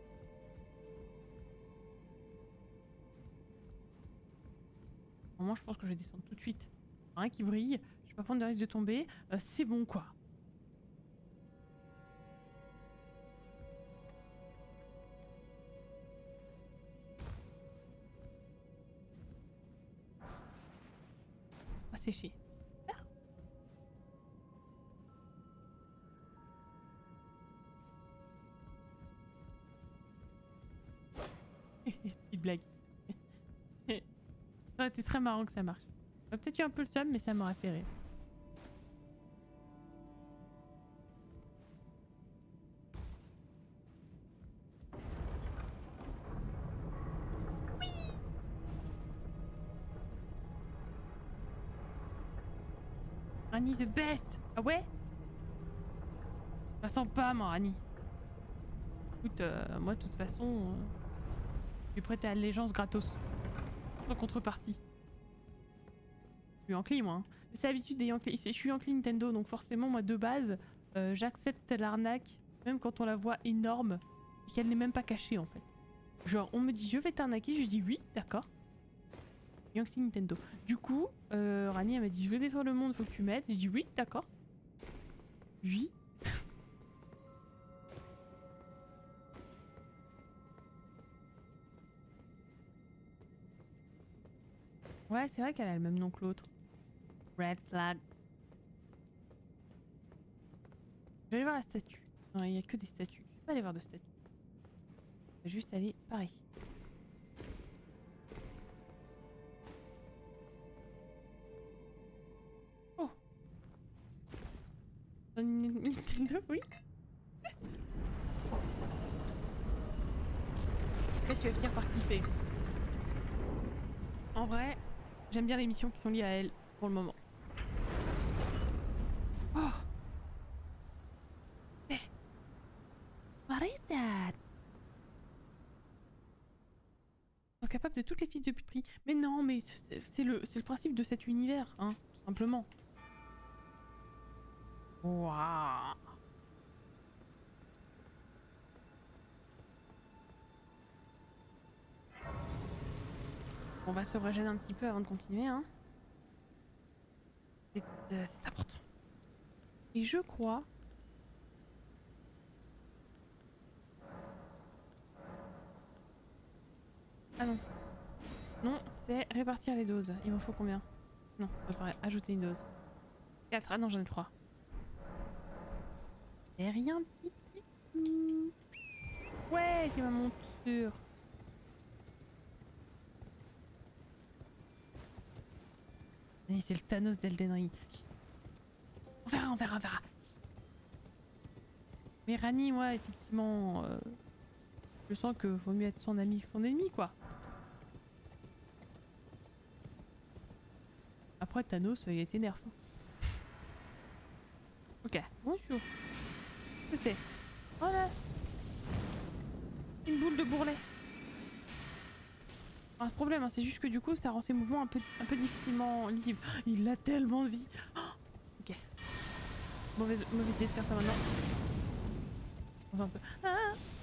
Moi, je pense que je vais descendre tout de suite. Rien qui brille, je vais pas prendre de risque de tomber. C'est bon, quoi. On va sécher. Petite blague. Ça aurait été très marrant que ça marche. J'aurais peut-être eu un peu le seum, mais ça m'aurait fait rire. Oui. Rani the best. Ah ouais? Ça sent pas, moi, Rani. Écoute, moi, de toute façon, je suis prête à allégeance gratos. Sans contrepartie. Je suis enclin, moi. Hein. C'est l'habitude des Yankees. Je suis enclin Nintendo, donc forcément, moi, de base, j'accepte l'arnaque, même quand on la voit énorme, et qu'elle n'est même pas cachée, en fait. Genre, on me dit, je vais t'arnaquer, je dis oui, d'accord. Yankee Nintendo. Du coup, Rani, elle m'a dit, je veux détruire le monde, faut que tu m'aides. J'ai dit oui, d'accord. Oui. Ouais, c'est vrai qu'elle a le même nom que l'autre. Red flag. Je vais aller voir la statue. Non, il n'y a que des statues. Je vais pas aller voir de statues. Je vais juste aller par ici. Oh. Nintendo, oui. Là, tu vas finir par kiffer. En vrai, j'aime bien les missions qui sont liées à elle pour le moment. Oh. Hey. What is that? Ils sont capables de toutes les fils de puterie. Mais non, mais c'est le principe de cet univers, hein, tout simplement. Waouh. On va se régénérer un petit peu avant de continuer, hein. C'est important. Et je crois... Ah non. Non, c'est répartir les doses. Il m'en faut combien? Non, préparer, ajouter une dose. 4. Ah non, j'en ai 3. C'est rien, petit. Ouais, j'ai ma monture. C'est le Thanos d'Elden Ring. On verra. Mais Rani, moi, effectivement, je sens que vaut mieux être son ami que son ennemi, quoi. Après, Thanos, il a été nerf. Hein. Ok, bonjour. Qu'est-ce que c'est? Oh là! Une boule de bourrelet. Pas de problème, hein, c'est juste que du coup ça rend ses mouvements un peu difficilement libres. Il a tellement de vie. Oh, ok. Mauvaise idée de faire ça maintenant. On va un peu. Ah,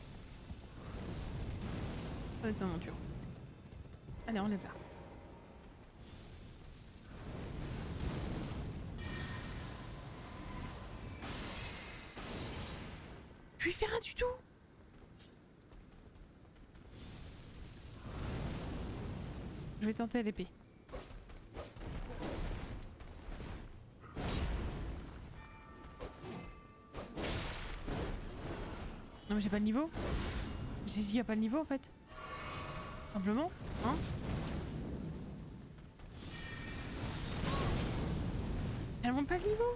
ça va être ma monture. Allez, enlève là. Je lui fais rien du tout. Je vais tenter l'épée. Non mais j'ai pas le niveau. J'ai dit qu'il y a pas le niveau en fait. Simplement, hein. Elle monte pas le niveau.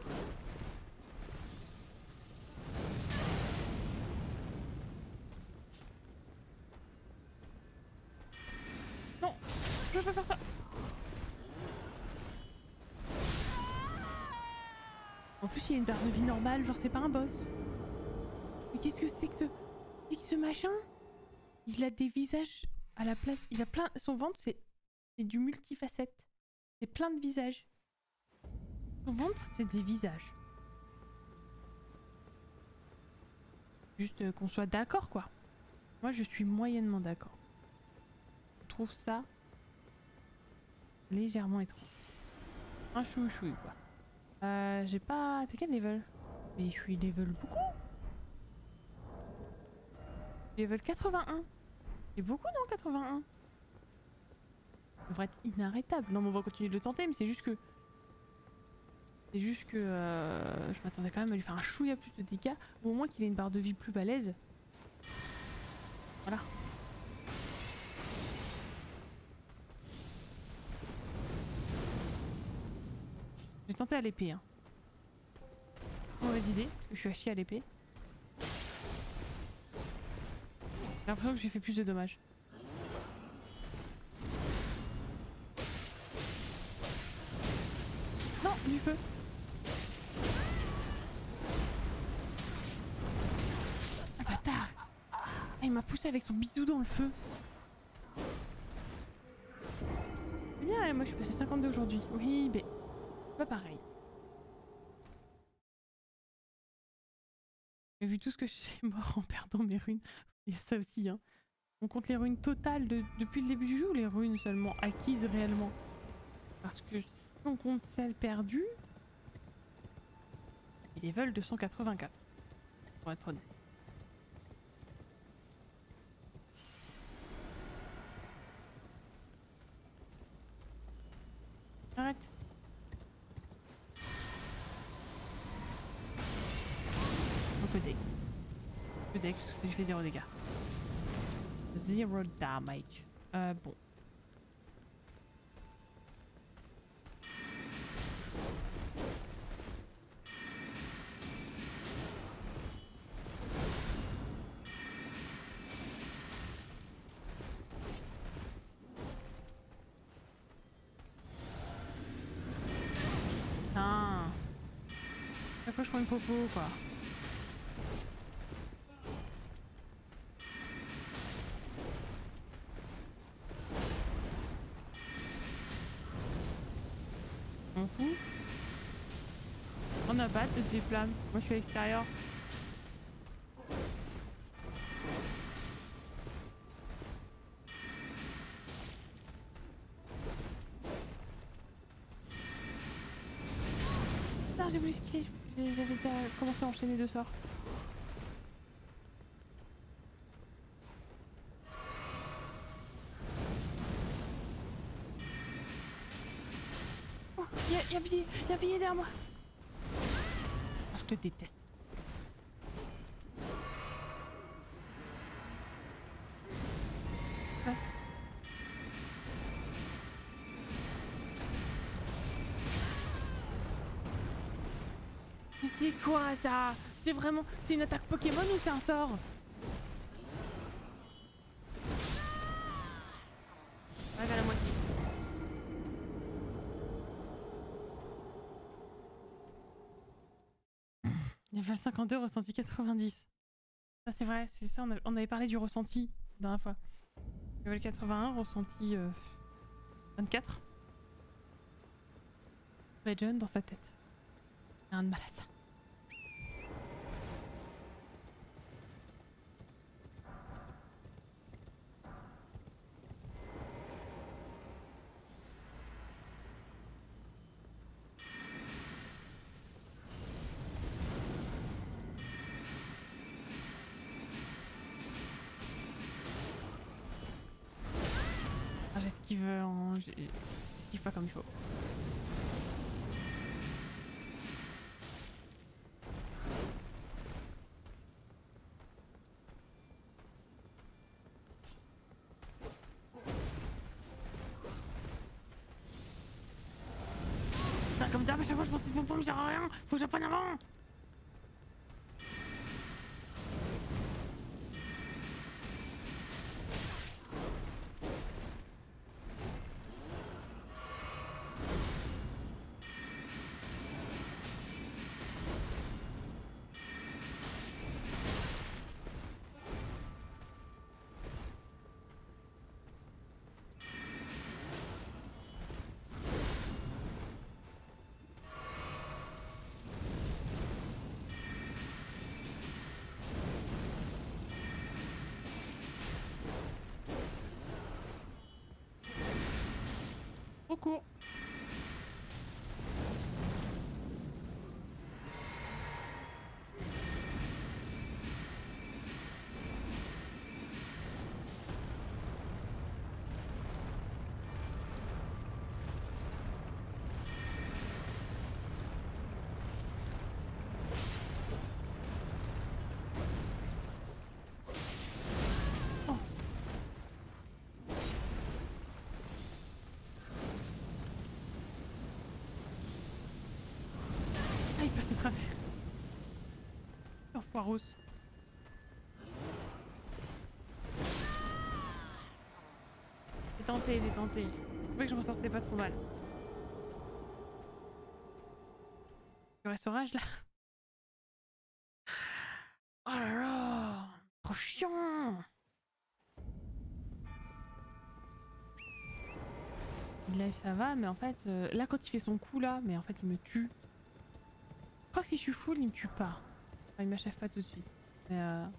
Non, je peux pas faire ça. En plus il y a une barre de vie normale, genre c'est pas un boss. Mais qu'est-ce que c'est que ce machin? Il a des visages à la place. Il a plein. Son ventre c'est du multifacette. C'est plein de visages. Son ventre c'est des visages. Juste qu'on soit d'accord quoi. Moi je suis moyennement d'accord. Je trouve ça légèrement étrange. Un chouï quoi. J'ai pas... T'es quel level? Mais je suis level beaucoup. Level 81. C'est beaucoup non 81? Ça devrait être inarrêtable. Non mais on va continuer de le tenter mais c'est juste que... je m'attendais quand même à lui faire un chouïa plus de dégâts. Ou au moins qu'il ait une barre de vie plus balèze. Voilà. Je vais tenter à l'épée. Hein. Mauvaise idée, parce que je suis à chier à l'épée. J'ai l'impression que j'ai fait plus de dommages. Non, du feu. Ah bâtard. Ah, il m'a poussé avec son bidou dans le feu. C'est bien, moi je suis passé 52 aujourd'hui. Oui, mais pas pareil. J'ai vu tout ce que je suis mort en perdant mes runes. Et ça aussi, hein. On compte les runes totales depuis le début du jeu ou les runes seulement acquises réellement? Parce que si on compte celles perdues, il est level 284. Pour être honnête. Arrête. Un peu deck. Un peu deck parce que je fais 0 dégâts. 0 damage. Bon. Putain. Chaque fois je prends une popo quoi. On fout. On a battu des flammes. Moi je suis à l'extérieur. Putain, j'ai voulu skiller. J'avais déjà commencé à enchaîner 2 sorts. Oh, y'a un billet derrière moi. Oh, je te déteste. Passe. Mais c'est quoi ça? C'est vraiment... C'est une attaque Pokémon ou c'est un sort? Arrive à la moitié. Level 52, ressenti 90. Ça c'est vrai, c'est ça, on avait parlé du ressenti la dernière fois. Level 81, ressenti 24. Red John dans sa tête. Il y a un de mal à ça. J'esquive pas comme il faut. Putain, comme d'hab, à chaque fois je pense que ce pompon me sert à rien. Faut que j'apprenne avant. Au cours. Ah, il passe de travers. Foiros. J'ai tenté, j'ai tenté. Je trouvais que je m'en sortais pas trop mal. Il y aurait ce rage là. Oh là là, trop chiant. Là ça va, mais en fait, là quand il fait son coup là, mais en fait il me tue. Je crois que si je suis full, il me tue pas. Enfin, il m'achève pas tout de suite. Mais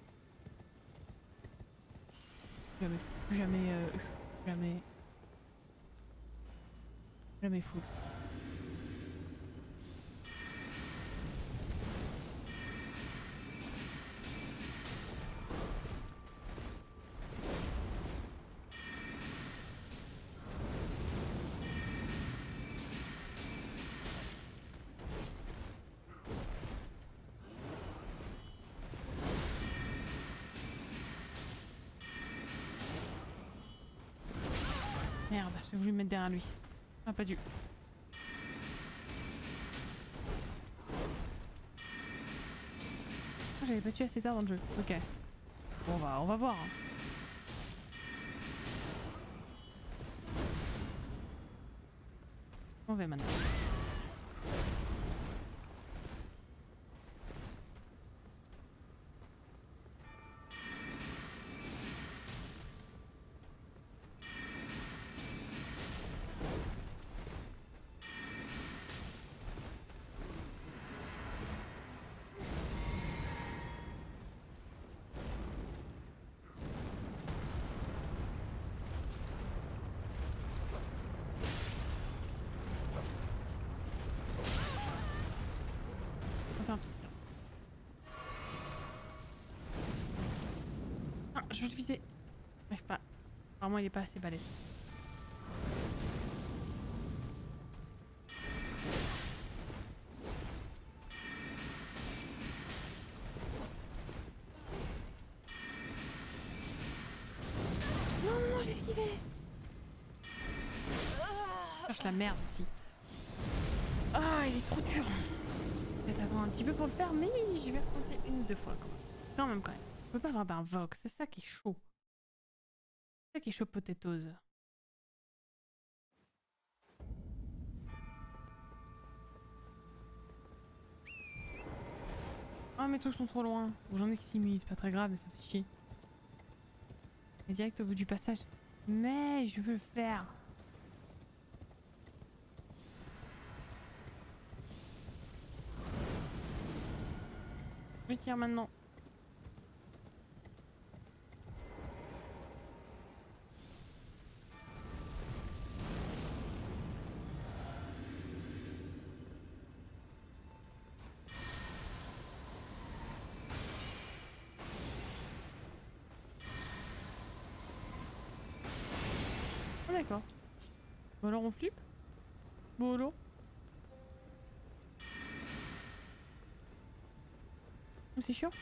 jamais full. Merde, j'ai voulu me mettre derrière lui. Ah, pas dû. Oh, j'avais pas tué assez tard dans le jeu. Ok. Bon, on va voir. Hein. On va maintenant. Ah, je veux le viser. J'arrive pas. Apparemment, il est pas assez balèze. Non, j'ai esquivé. Je cherche la merde aussi. Ah, il est trop dur. Je vais attendre un petit peu pour le faire, mais je vais compter une ou deux fois quand même. Quand même. Je peux pas avoir d'invoque, c'est ça qui est chaud. C'est ça qui est chaud potatoes. Ah, mes trucs sont trop loin. Bon, j'en ai que 6000, c'est pas très grave, mais ça fait chier. Et direct au bout du passage. Mais je veux le faire. Je tire maintenant. Ah d'accord. Bon alors on flippe. Bon alors. Oh, c'est chiant.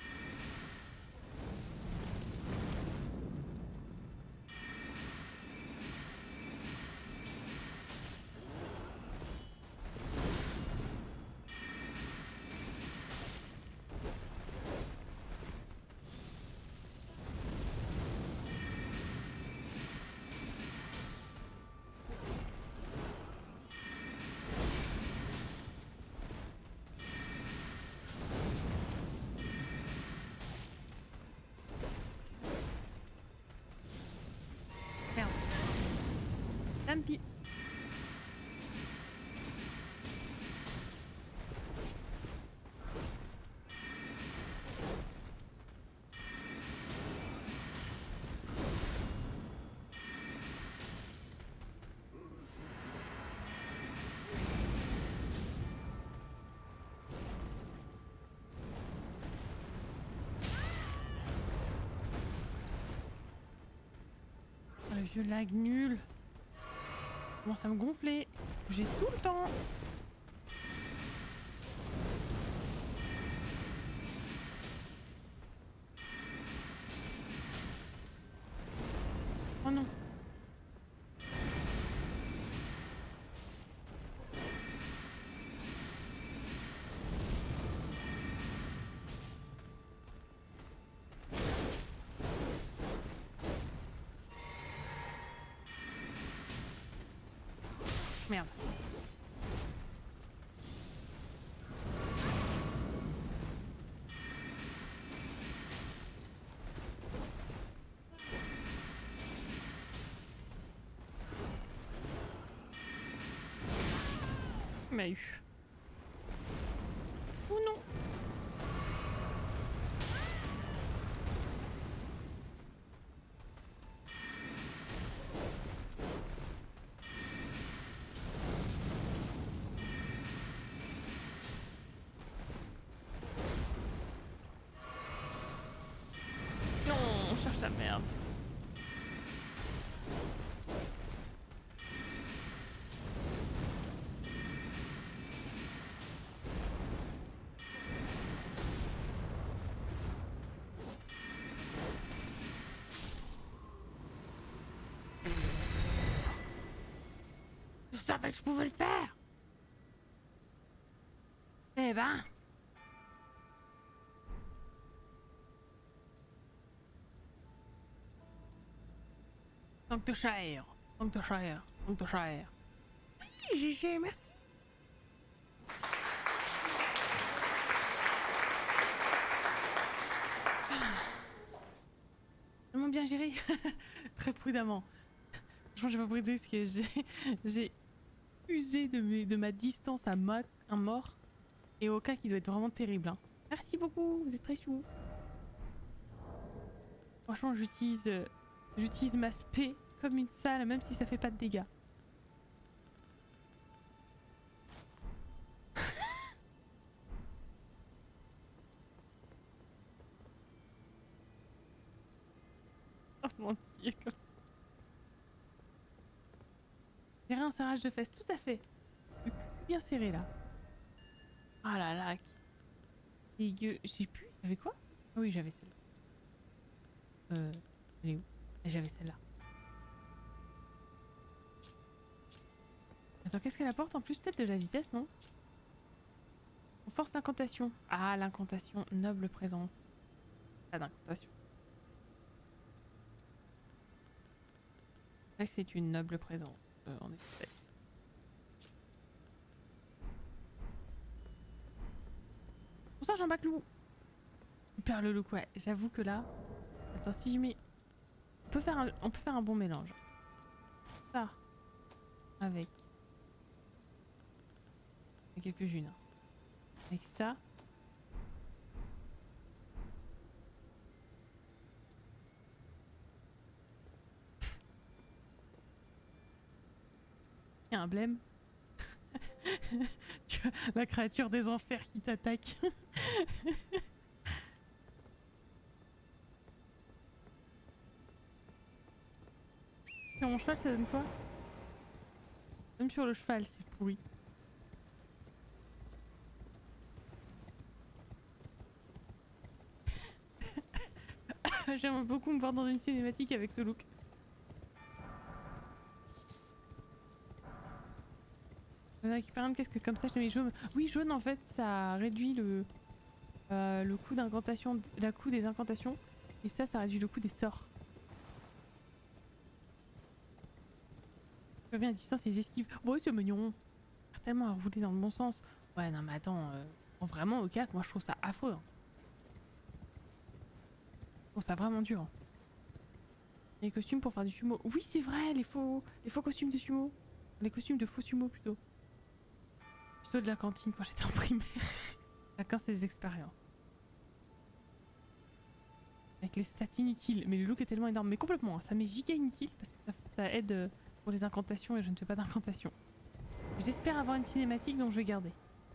Merde. Tant pis. Oh, le vieux lag nul. Commence à me gonfler. J'ai tout le temps. Oh non. Merde. Il m'a eu. Oh non. Non, on cherche la merde. Je savais que je pouvais le faire. Eh ben. Lancashire. Lancashire. Lancashire. Oui, GG, merci. Tellement bien géré. Très prudemment. Franchement, j'ai pas pris de risque. J'ai usé de ma distance à un mort. Et au cas qui doit être vraiment terrible. Hein. Merci beaucoup, vous êtes très chou. Franchement, j'utilise ma spé comme une salle, même si ça fait pas de dégâts. Oh mon dieu, comme ça. J'ai un serrage de fesses, tout à fait. Le cul bien serré là. Ah là là. Dégueu. J'ai plus. J'avais quoi? Ah oui, j'avais celle-là. Elle est où? J'avais celle-là. Attends, qu'est-ce qu'elle apporte en plus? Peut-être de la vitesse, non? On force l'incantation. Ah, l'incantation. Noble présence. Pas d'incantation. C'est vrai que c'est une noble présence. En effet. Pour ça, j'en bats clou. Super le look, ouais. J'avoue que là... Attends, si je mets... On peut faire un bon mélange. Ça. Avec quelques-unes. Avec ça. Il y a un blême. La créature des enfers qui t'attaque. Sur mon cheval, ça donne quoi? Même sur le cheval, c'est pourri. J'aimerais beaucoup me voir dans une cinématique avec ce look. J'en ai récupéré un casque comme ça, je t'ai mis jaune. Oui, jaune en fait, ça réduit le coût d'incantation, la coût des incantations. Et ça réduit le coût des sorts. Je reviens à distance et les esquives. Bon, c'est mignon. Tellement à rouler dans le bon sens. Ouais, non mais attends, vraiment au calque, moi je trouve ça affreux. Hein. Je trouve ça vraiment dur. Hein. Les costumes pour faire du sumo. Oui, c'est vrai, les faux costumes de sumo. Les costumes de faux sumo plutôt. Plutôt de la cantine quand j'étais en primaire. Chacun ses expériences. Avec les stats inutiles. Mais le look est tellement énorme. Mais complètement, hein, ça m'est giga inutile parce que ça aide pour les incantations et je ne fais pas d'incantation. J'espère avoir une cinématique dont je vais garder.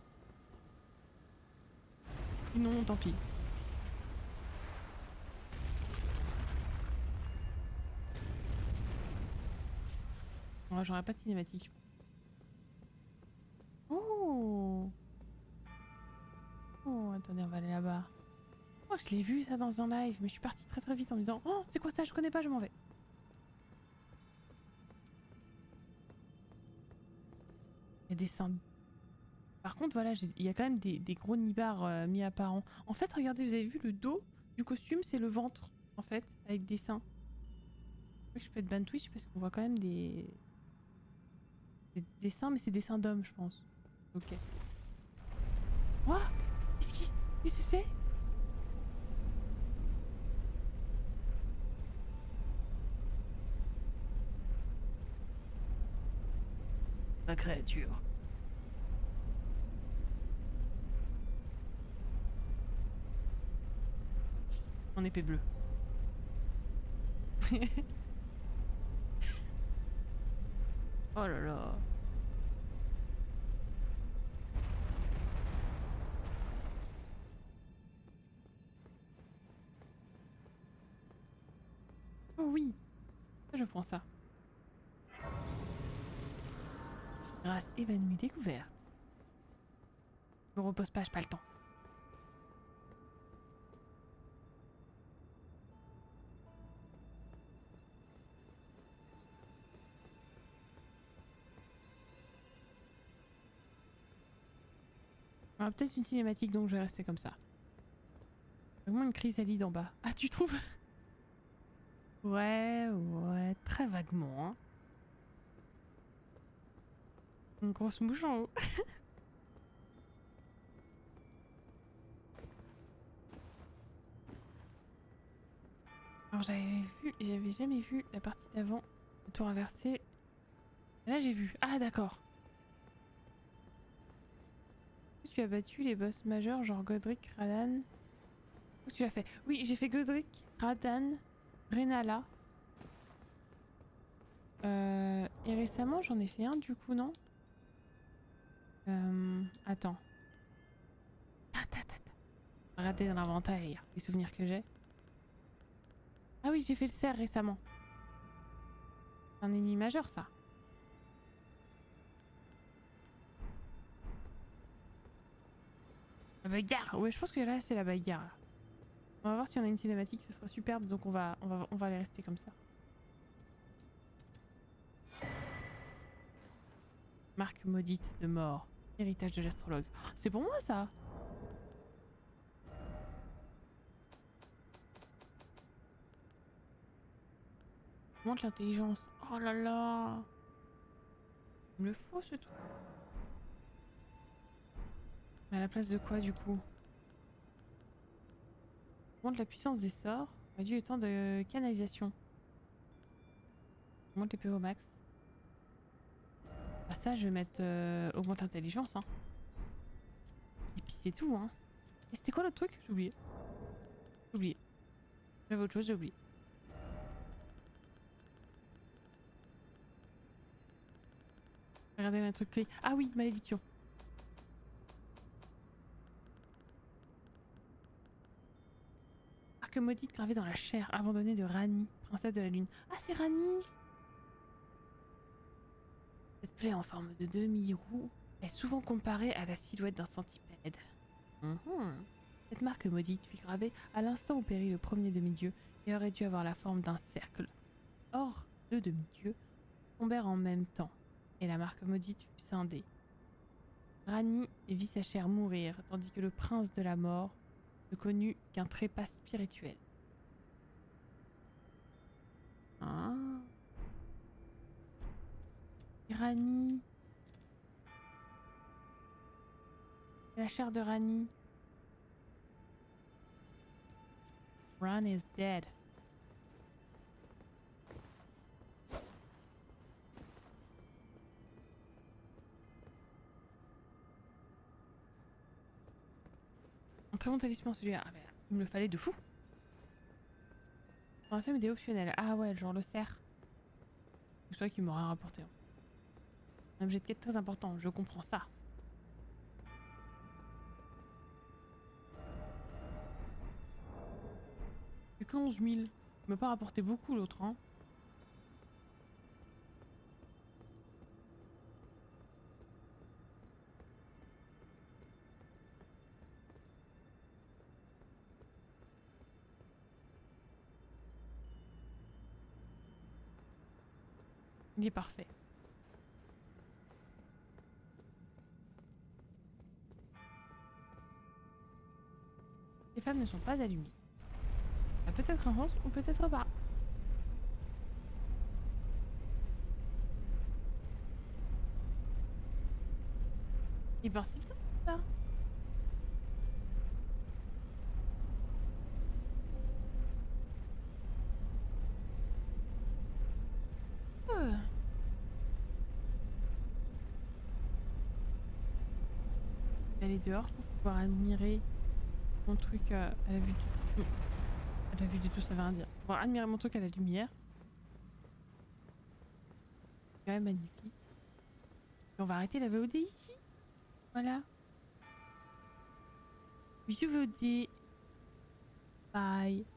Sinon, tant pis. Ouais, j'aurais pas de cinématique. Oh! Oh, attendez, on va aller là-bas. Oh, je l'ai vu ça dans un live, mais je suis partie très vite en me disant oh, c'est quoi ça? Je connais pas, je m'en vais. Il y a des seins. Par contre, voilà, il y a quand même des gros nibards mi-apparents. En fait, regardez, vous avez vu le dos du costume, c'est le ventre, en fait, avec des seins. Je peux être ban Twitch parce qu'on voit quand même des seins, mais c'est des seins d'hommes, je pense. Ok. Quoi? Qu'est-ce que c'est? La créature. En épée bleue. Oh là là. Oh oui. Je prends ça. Grâce évanouie découverte. Je me repose pas, j'ai pas le temps. Alors peut-être une cinématique donc je vais rester comme ça. Vraiment une chrysalide en bas. Ah tu trouves? Ouais, très vaguement. Hein. Une grosse mouche en haut. Alors j'avais jamais vu la partie d'avant, le tour inversé. Là j'ai vu. Ah d'accord. Tu as battu les boss majeurs genre Godric, Radan. Qu'est-ce que tu as fait? Oui, j'ai fait Godric, Radan, Renala. Et récemment j'en ai fait un du coup, non? Attends. Rater dans l'inventaire, les souvenirs que j'ai. Ah oui, j'ai fait le cerf récemment. C'est un ennemi majeur ça. La bagarre. Ouais, je pense que là c'est la bagarre. Là. On va voir si on a une cinématique, ce sera superbe, donc on va aller rester comme ça. Marque maudite de mort. Héritage de l'astrologue. Oh, c'est pour moi ça. Montre l'intelligence. Oh là là. Il me le faut ce truc. Mais à la place de quoi du coup? Augmente la puissance des sorts. Réduit le temps de canalisation. Augmente les PV au max. Ah ça je vais mettre augmente l'intelligence hein. Et puis c'est tout hein. Et c'était quoi l'autre truc? J'ai oublié. J'ai oublié. J'avais autre chose, j'ai oublié. Regardez un truc clé. Ah oui, malédiction. Arc maudite gravé dans la chair, abandonnée de Rani, princesse de la lune. Ah c'est Rani! Cette plaie en forme de demi-roue est souvent comparée à la silhouette d'un centipède. Cette marque maudite fut gravée à l'instant où périt le premier demi-dieu et aurait dû avoir la forme d'un cercle. Or, deux demi-dieux tombèrent en même temps, et la marque maudite fut scindée. Rani vit sa chair mourir, tandis que le prince de la mort ne connut qu'un trépas spirituel. Ah. Rani. La chair de Rani. Ran is dead. Un très bon talisman celui-là. Ah, il me le fallait de fou. On a fait des optionnels. Ah ouais, genre le cerf. C'est vrai qu'il m'aurait rapporté. Un objet de quête très important, je comprends ça. C'est que 11 000. Il m'a pas rapporté beaucoup l'autre, hein. Il est parfait. Les femmes ne sont pas allumées. Il y a peut-être un sens ou peut-être pas. Il part si bien ça. Aller dehors pour pouvoir admirer mon truc à la vue du... À la vue du tout, ça veut rien dire. Pouvoir admirer mon truc à la lumière. C'est quand même magnifique. Et on va arrêter la VOD ici. Voilà. View VOD. Bye.